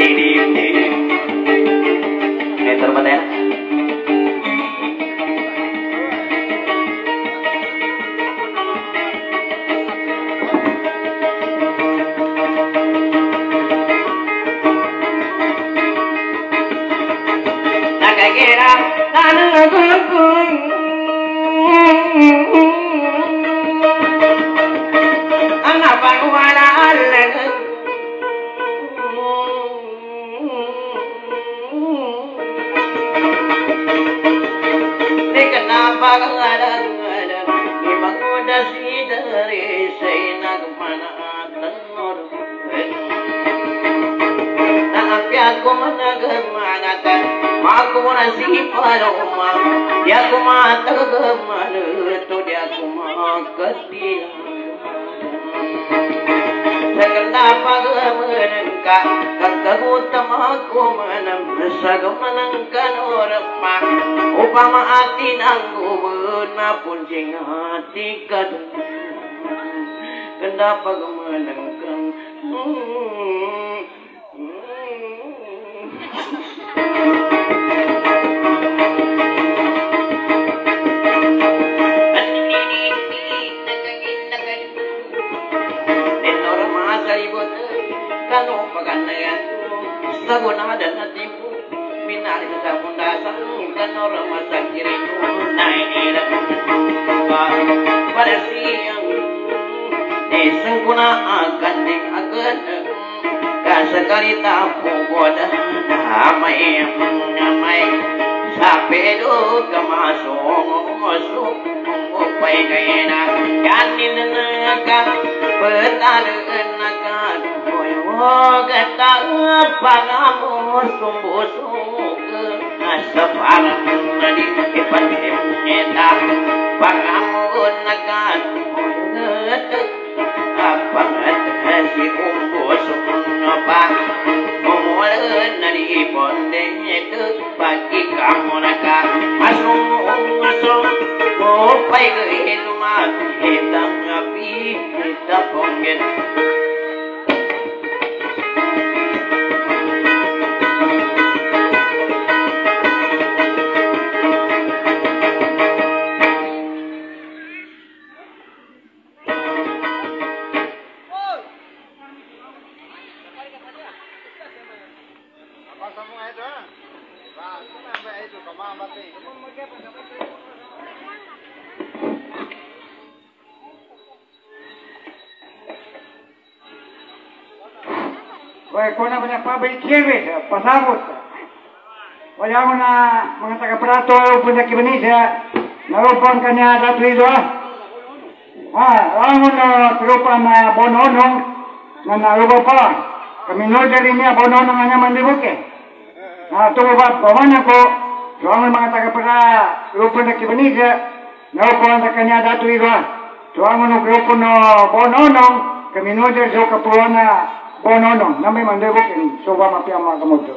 Meter bater. Aku menagamanatan, aku menasih paloma, dia aku mata kemana, tu dia aku makasih. Sekenapa kemenangka, kekagutam aku menang, segemenangkan orang mak, upama hati nangguben, mapun sing hati kadang, kenapa kemenangkan? Kalau paganayan saguna dan hatimu minari sa pundasan kan orang masa kiri naik pada siang sengkuna akan akan kasakali tapu boda amai sampai do kemasuk upai kena yanin naga bertaruh naga kata pagamu sumbu-sumbu asaparan di depan nyeta pagamu nagan apa si umbu-sumbu apa mulai dari pondeng itu bagi kamu naga masuk upai ke rumah hitam api hitam ponggen. Wah, kau nak banyak pabrik kiri, pasabot. Wala mo na mga taga-prato punya kibanisa, narupon kanya datu ito. Alam mo na trupa na bononong na narupa pa. Kami dari niya bononong nga naman di buke. Tuwa paman ako, tuwa mga taga-prato na kibanisa, narupon na kanya datu ito. Tuwa mo na grupo na bononong, kami dari sa kapuan na bononong, na may mandibok in soba mapiyang mga kamuto.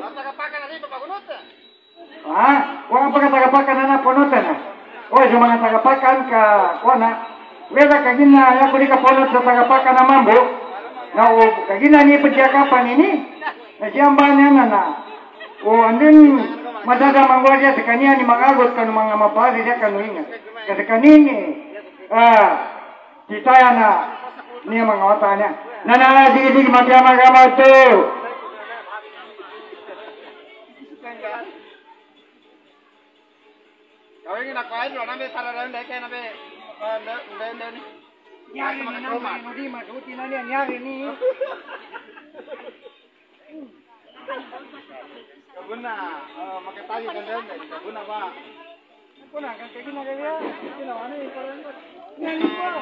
Wala pa ka tagapakan na napunutan na. O, sa mga tagapakan ka, kuwana, wala kagina, ako di kapunot sa tagapakan na mambo, na o, kagina ni padyakapan ini, na siyang ba niya na, o, andun, madadamang wala sa kanya ni magagot ka ng mga mapasi siya kanuingan. Kasi kanini, sitaya na, niya mga wata niya. Sige, mapiyang mga kamuto. Kawin na kuan. jual nabe sarara ndek kayak nabe ndek nih. Nyari mana di masukin aja nyari nih. Guna, pakai tali kan ndek, guna pak. Guna kan kayak gini aja ya. Guna mana ini kalau nyari pak.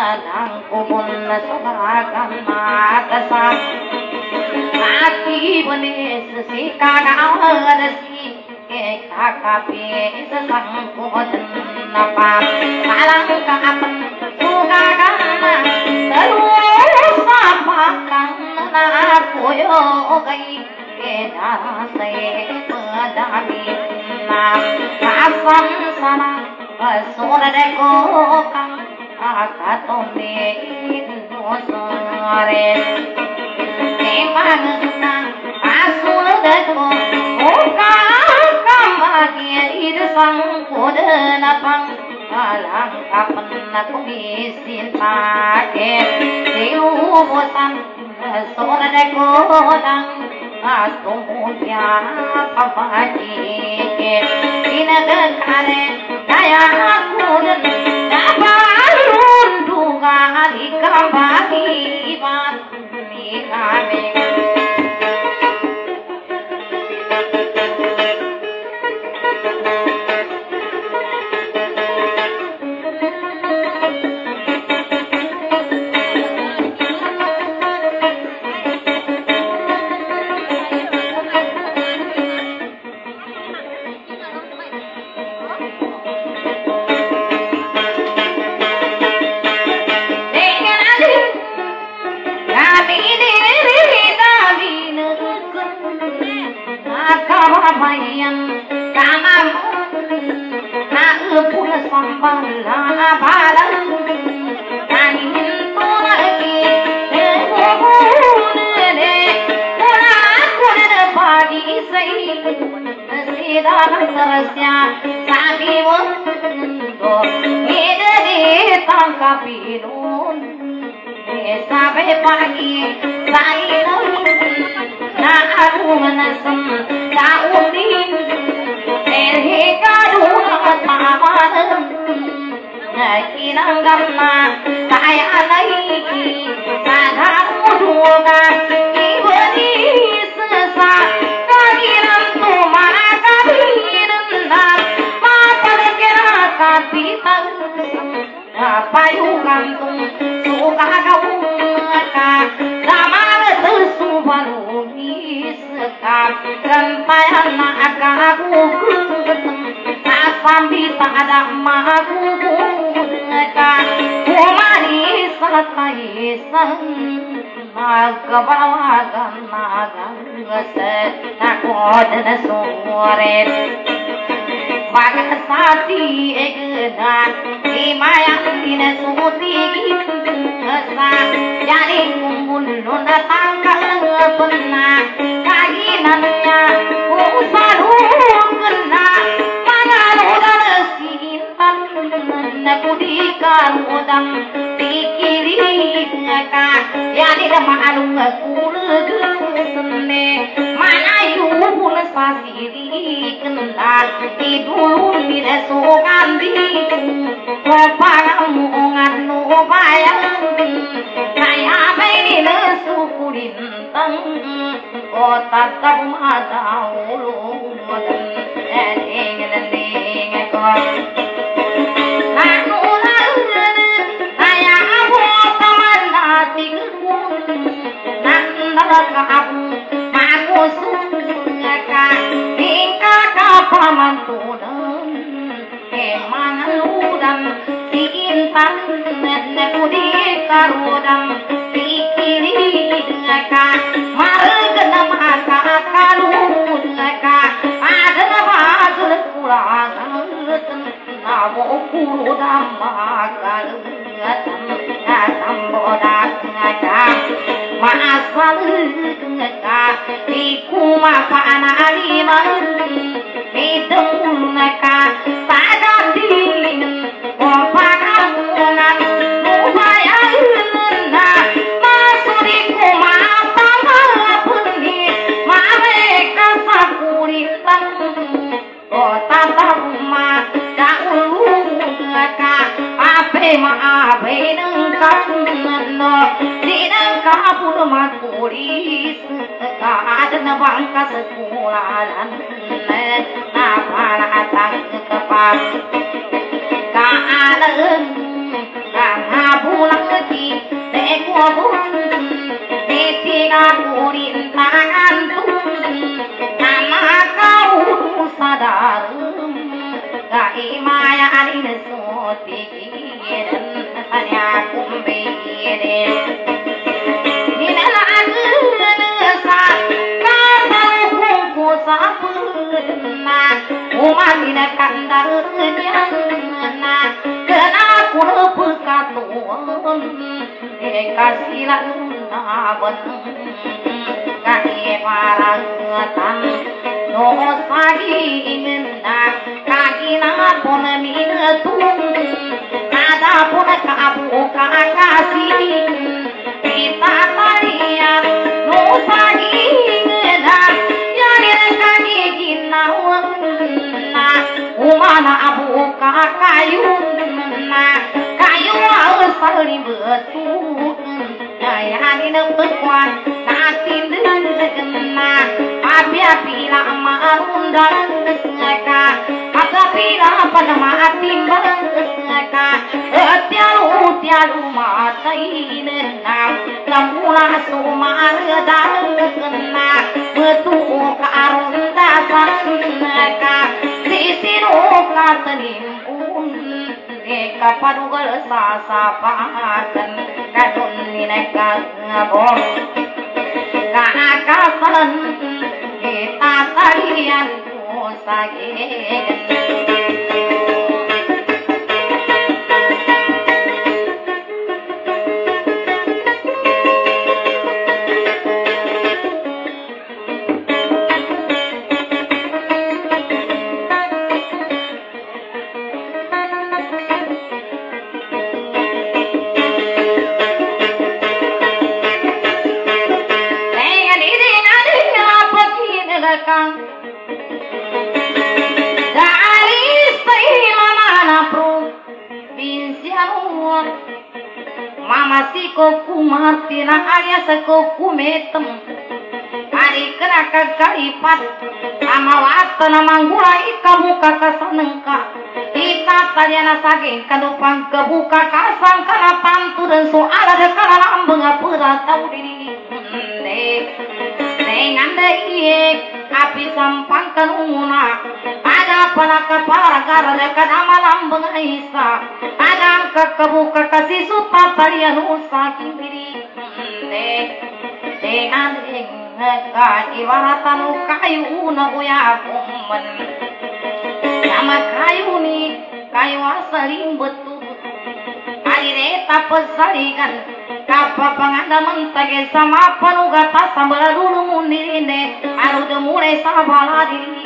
nangku pun sebagai makasan Aki benis si kakak si kakak sesangku apa malang kapan suka karena terus apa karena aku yogai kena saya pedami asam sama Sordeko kang akatone sore emang asul deko oka kamagi irsang kodenapang alang kapan aku bisin pake siubosan Sordeko dang asumnya papaki inagakare Kaya aku dan kabarun duga dikambagi ibat nikane sampai pagi saya na aku menasem daudin kadu taman kinang gamna saya lagi sadamu duga ibadi sesa kagiran tu mana kabiran mata kira kapitan payungan tu suka kau zaman tersubaluni sekap rentayan aku sambil tak ada mahu kumari satai sang naga bawagan naga ngeset takut dan sore bagai sati egna imayang tina suti asa jadi kumpul nona tangkal pernah kaginannya usaru kena Nakudikan udang pikiri ngaka yani malu ngakulgesene mana yul fasiri kenal idul binesukan di papangamu nganu bayang kaya beni lesukulin tang kota tabumada ulum engeng kok Kahabulang lagi Dekwa bulan Ditiga kurintangan Nama kau sadar Kaimaya alin sotikiran Hanya kumbire Ninalaan sa Kataruhungku sapena Umanina kandarnya Kena pekatuan Kasilan naban Kaki parangatan No sagingna Kaki napon minetun Ada pun kabuka kasih Kita talian No sagingna Yalir kaki ginawan Umana abuka kayuna Kayu saling betul Daya di nepekuan Natin dengena Api-api lama undang Sengaka Api pada mati Sengaka Tialu mata inenam Lamula sumar dan kena Betul ke arun dasar Sengaka Disinu katenimpun Eka padugal sasapatan Kadun mineka ngabon Kaakasan Kita talian Kusagin Mama si koku martina alias koku metem Ari keraka kalipat Nama watana manggulai kamu kakak senengka Kita taliana saging kadupang kebuka kasang kana pantu dan soal ada kana lambeng apura tau diri Dengan dek api sampang kanuna Ada panaka paragara dekat nama lambeng Aisyah Ada angka kebuka kasih suta talian usakin diri Dengan dek ibaratan kayu na uya kumen Sama kayu ni kayu asaling betul Adireta pesalikan Kapa pangandaman tage sama panugata sambal dulu mundirine Aru de mulai sabala diri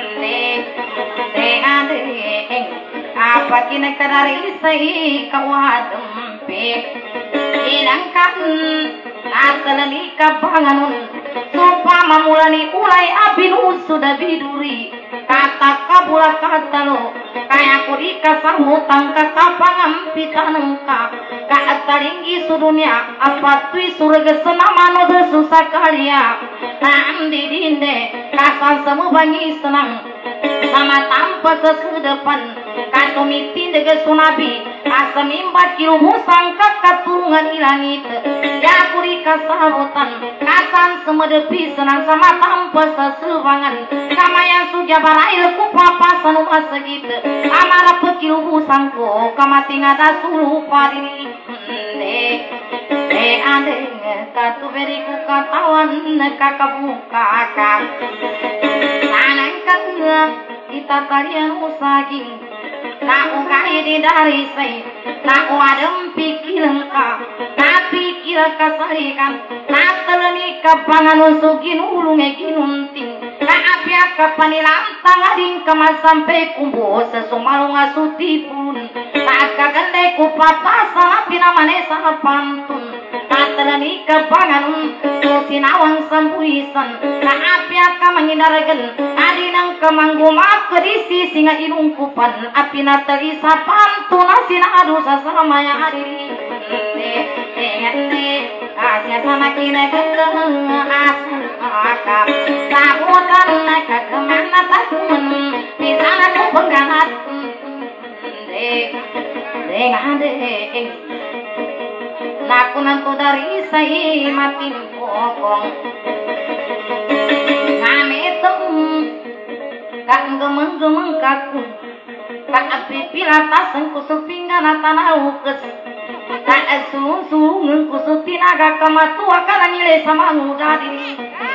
Dengan deng Apa kina kadari sahi kawadem pe Inangkan Natalani kabanganun Supa mamulani ulai abinu sudah biduri Kata kabula kata lo Kaya kurika samutang kakapangan pitanengka Kaataringgi sudunya Apa tui surga senamano susah kalia Andi dinde Kasan semu bangi senang Sama tanpa sesedepan Katumiti dege sunabi Asam imbat kilu musang kakaturungan ilangit Ya kurika sabutan Kasan semedepi senang sama tanpa sesebangan Kama yang suja barail ku papasan umas segitu Amara pekilu musangku Kama tingada suluh pari Ade katu beriku katawan kakabuka kak Sanang kagak kita talian usaging Na'u kaidi dari say Na'u adem pikir lengkap Tapi kira kasarikan Na'telani kapangan usukin ulungnya kinunting Ka'apya kapanilantang ading kemas sampai kumbu Sesumalu ngasuti pun Tak kagandai kupata salah pinamane salah pantun Na'telani kapangan Susinawang sampuisan Ka'apya kamangindaragan Adinang kamanggumak kedisi singa inungkupan Api terisa pantuna sina adu sasama yang adili kasih sama kina gendeng asu akap takutan kemana takun di sana tu penggangat adeng naku nanto dari saya mati pokong ngametem kak gemeng-gemeng kaku kak api pilatasan kusupingan tanah ukes kak sulung-sulung kusupinaga kamatua karena nilai sama muda diri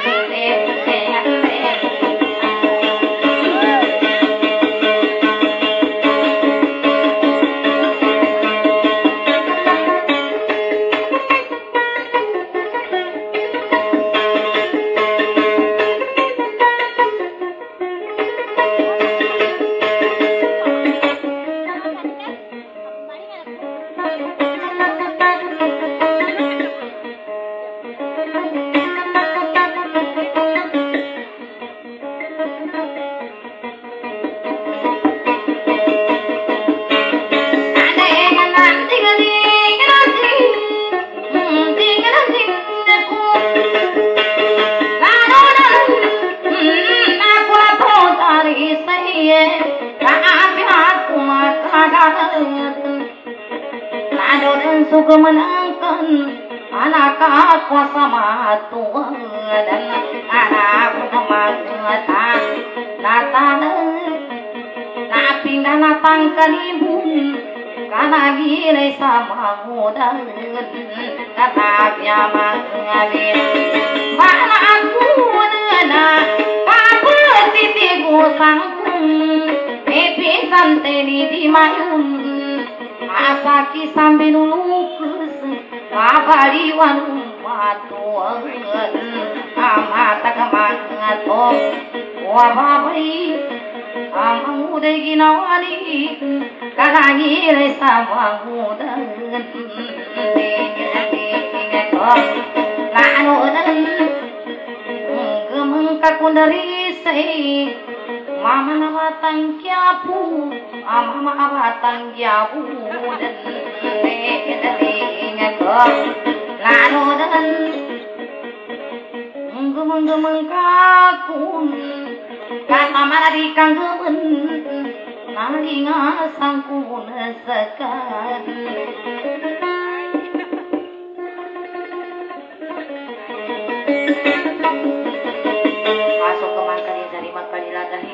suka menangkan anak aku sama Tuhan dan anakku kemangkatan natang napindah natangkan ibu karena gile sama muda katanya mangabin mana aku nena apa titiku sangkung episan teni di mayun asaki sambil nulukes kabaliwan matuan amata kemangatong wababai amang udah ginawani kanangile sama muda lanudan gemeng kakundari sei mama nabatang kiapu mama nabatang kiapu dan ingat lalu dan gemeng kakun kan mama dari kanggemen nali ngasangkun sekan masuk ke makali dari makali lagahi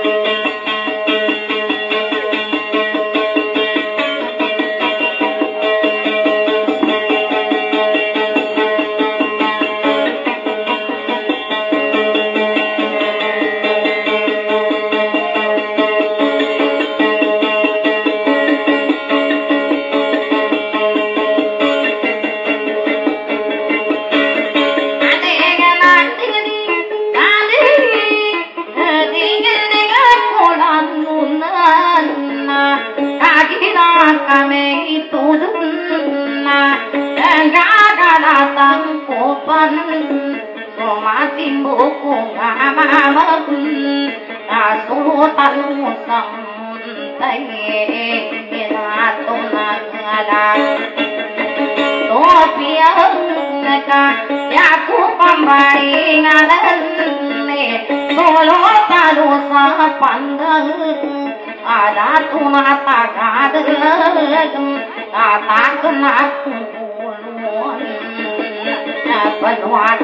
ada tunata kadang kata kenaku penuat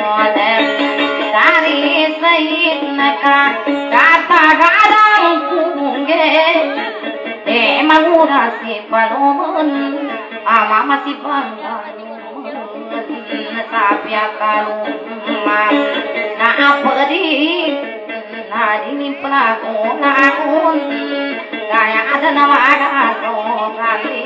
dari sayidnaka kata kadang kungge emang udah si palomen ama masih bangga tapi kalau nah pedih nah ini pelaku nakun kayak ada nama agak kali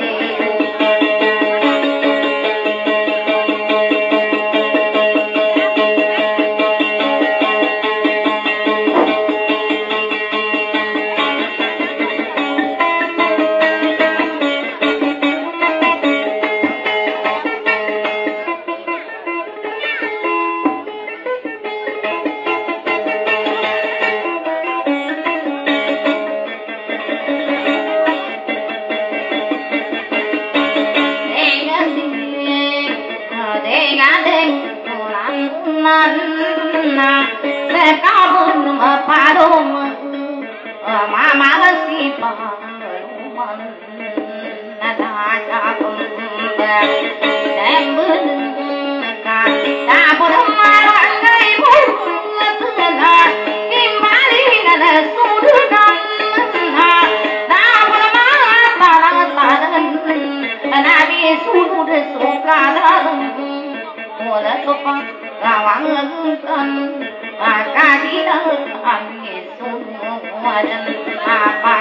đem bưng cả ta bố mà loạn gây bố là kim bá đi là su đưa đàn ta bố mà ta là đi su đưa su cả là mùa là tốt là hoàng ân ca đi là anh nghe su hoa chân apa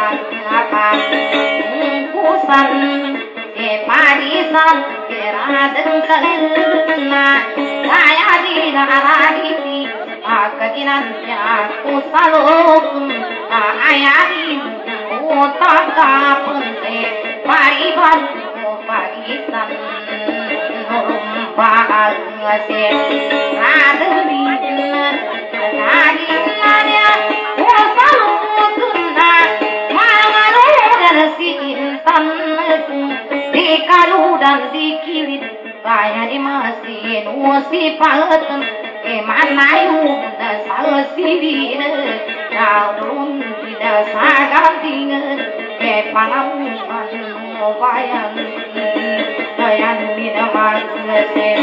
kusan parisan keradan kalina saya di naradi kaginannya kusaluk ayari utaka pente pariban parisan rumpah ngase radeni kadinanya kusaluk kalau dan dikilit kaya dimasin usi paten mana yuk salsibin daun tidak saganting panamuan bayan bayan minamar sen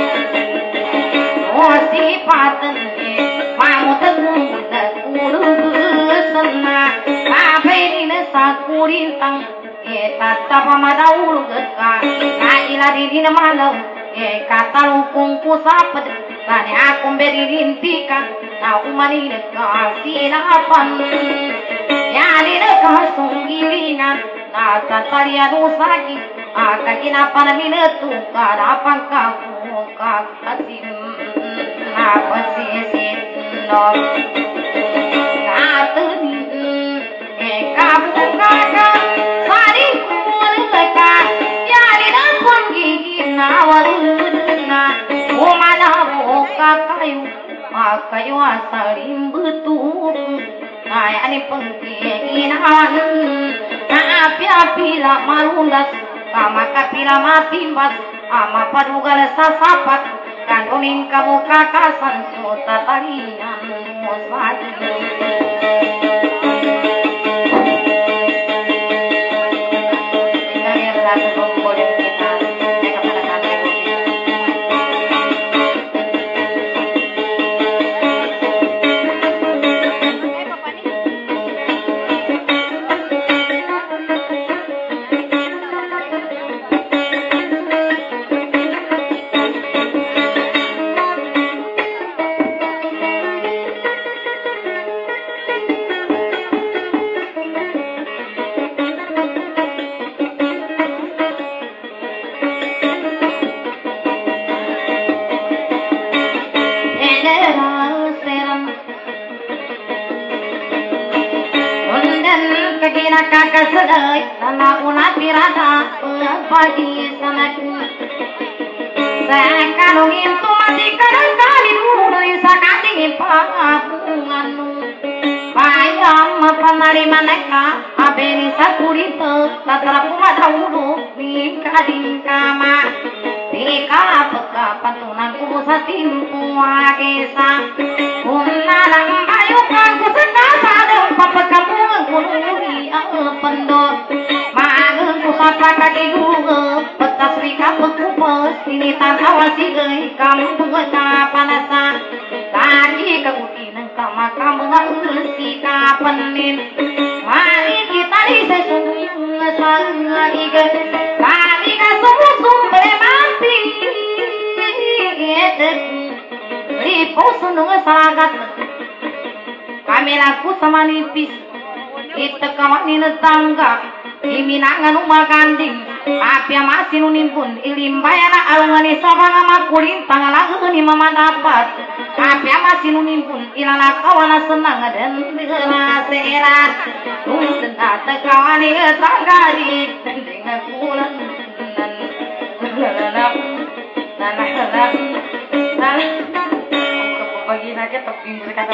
usi paten mau tegung ulugusna apa ini sakurintang tata pamadaul ka ila di malam kata lukung kusapet tani aku beririntika na umani ka sinapan ya di ka sunggilingan na tataria dusagi kakinapan minetu karapan kaku kakasim na pasisin no kateni kabu kakak kayu asalim betul ani pengkinan api-api lah malundas maka pila matimbas ama padugal sasapat kandoning kamu kakasan suta talian musadi kakak sedai tanah unat pirata pagi sanadku saya kanungin tu mati kadang kali mulai sakatingin pangapunganmu payam panari maneka abeni sakurito tatarapu madahulu mingkading kama tika peka patunan kubusatin puagesa unalang bayukan kusekasa papakamu kunuri pendot magen kusapa kaki juga petas rika pekupes ini tantawasi gei kamu buena panasa tadi kekudinan kamu ngursi kapenin mari kita disesung lagi ke kami kasih sumber mati ripos nung sagat kami laku sama nipis kita kawanin tangga diminangan umar kanding apia masih nunimpun ilim bayana alungani sabang ama kulintang lagu ni mama dapat apia masih nunimpun ilala kawana senang dan bila seera tentang tekawani tanggari dengan bulan pagi nakit tapi berkata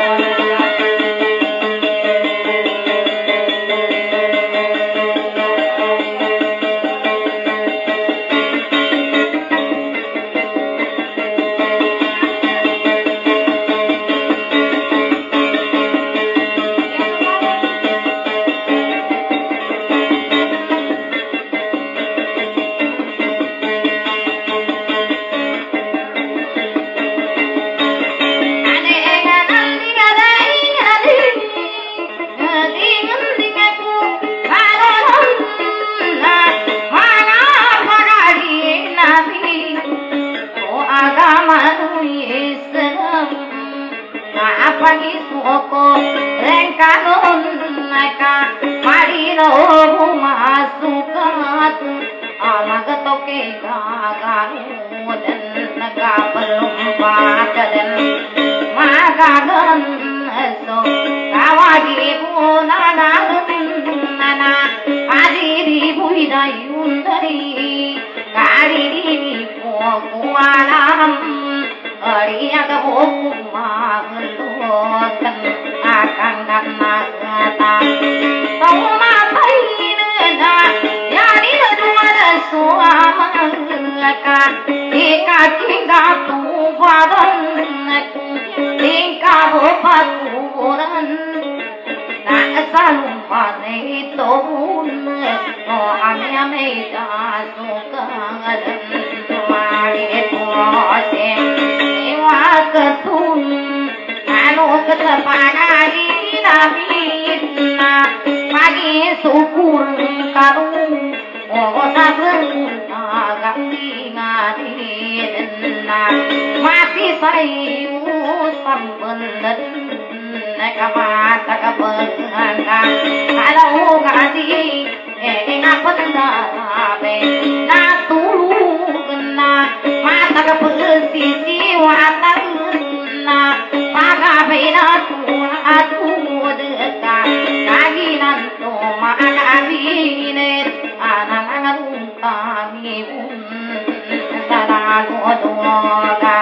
pagi suko rengkanon naka marino masukat alag toke gagamudan naga pelumpatan magagan so kawagi punagan nana adiri buidayundari kadiri pualam Ariya kaboku maglutan akan nagata tau mapain na yani duada suamaka ikatinga tu badan tingka bopaturan na salum pane tobun no ame ta sukadan mari pose ketun anu ketepagari nabitna pagi syukur karung osa senguna ganti ngadirna masih sayu sampelen kamata kapenganga kalau ganti ngapet nabe na tulugna mata kapesisi watana pagabena atu deka kaginan to makabine anangan kami sarago doga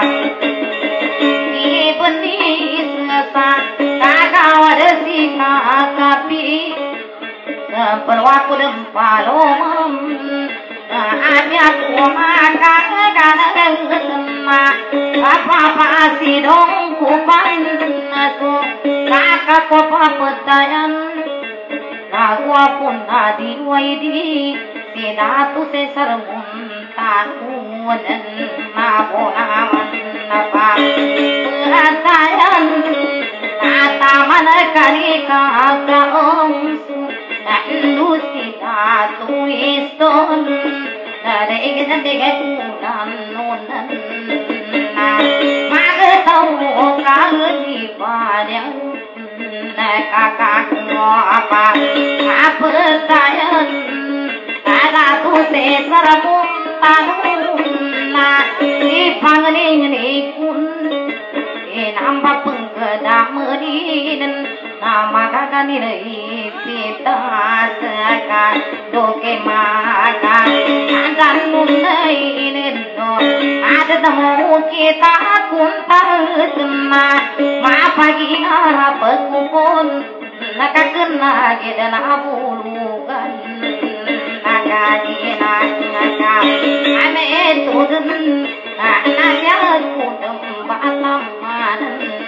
ibenis sa kagawad sika kapi perwaku dempalom amya kumaka ganama apa sidong kupan naso kakak ko papatayan nagwa pun adi waidi sinatu se sarmun tanunan mabonaman napa peratayan kata mana kali kakak omsu lu sinatu iston dari kita punan nunan magetau kalau di padang kakak apa pertanyaan ada tu sesaramu tanuna di pangling ni pun nambah penggeda medinen nama kakak ni kita sekan doke makan dan munai neno ada temu kita kuntal sema ma pagi arah pekupon nak kena kita nak bulukan nak dina nak ame turun nak nasihat kudem balam manan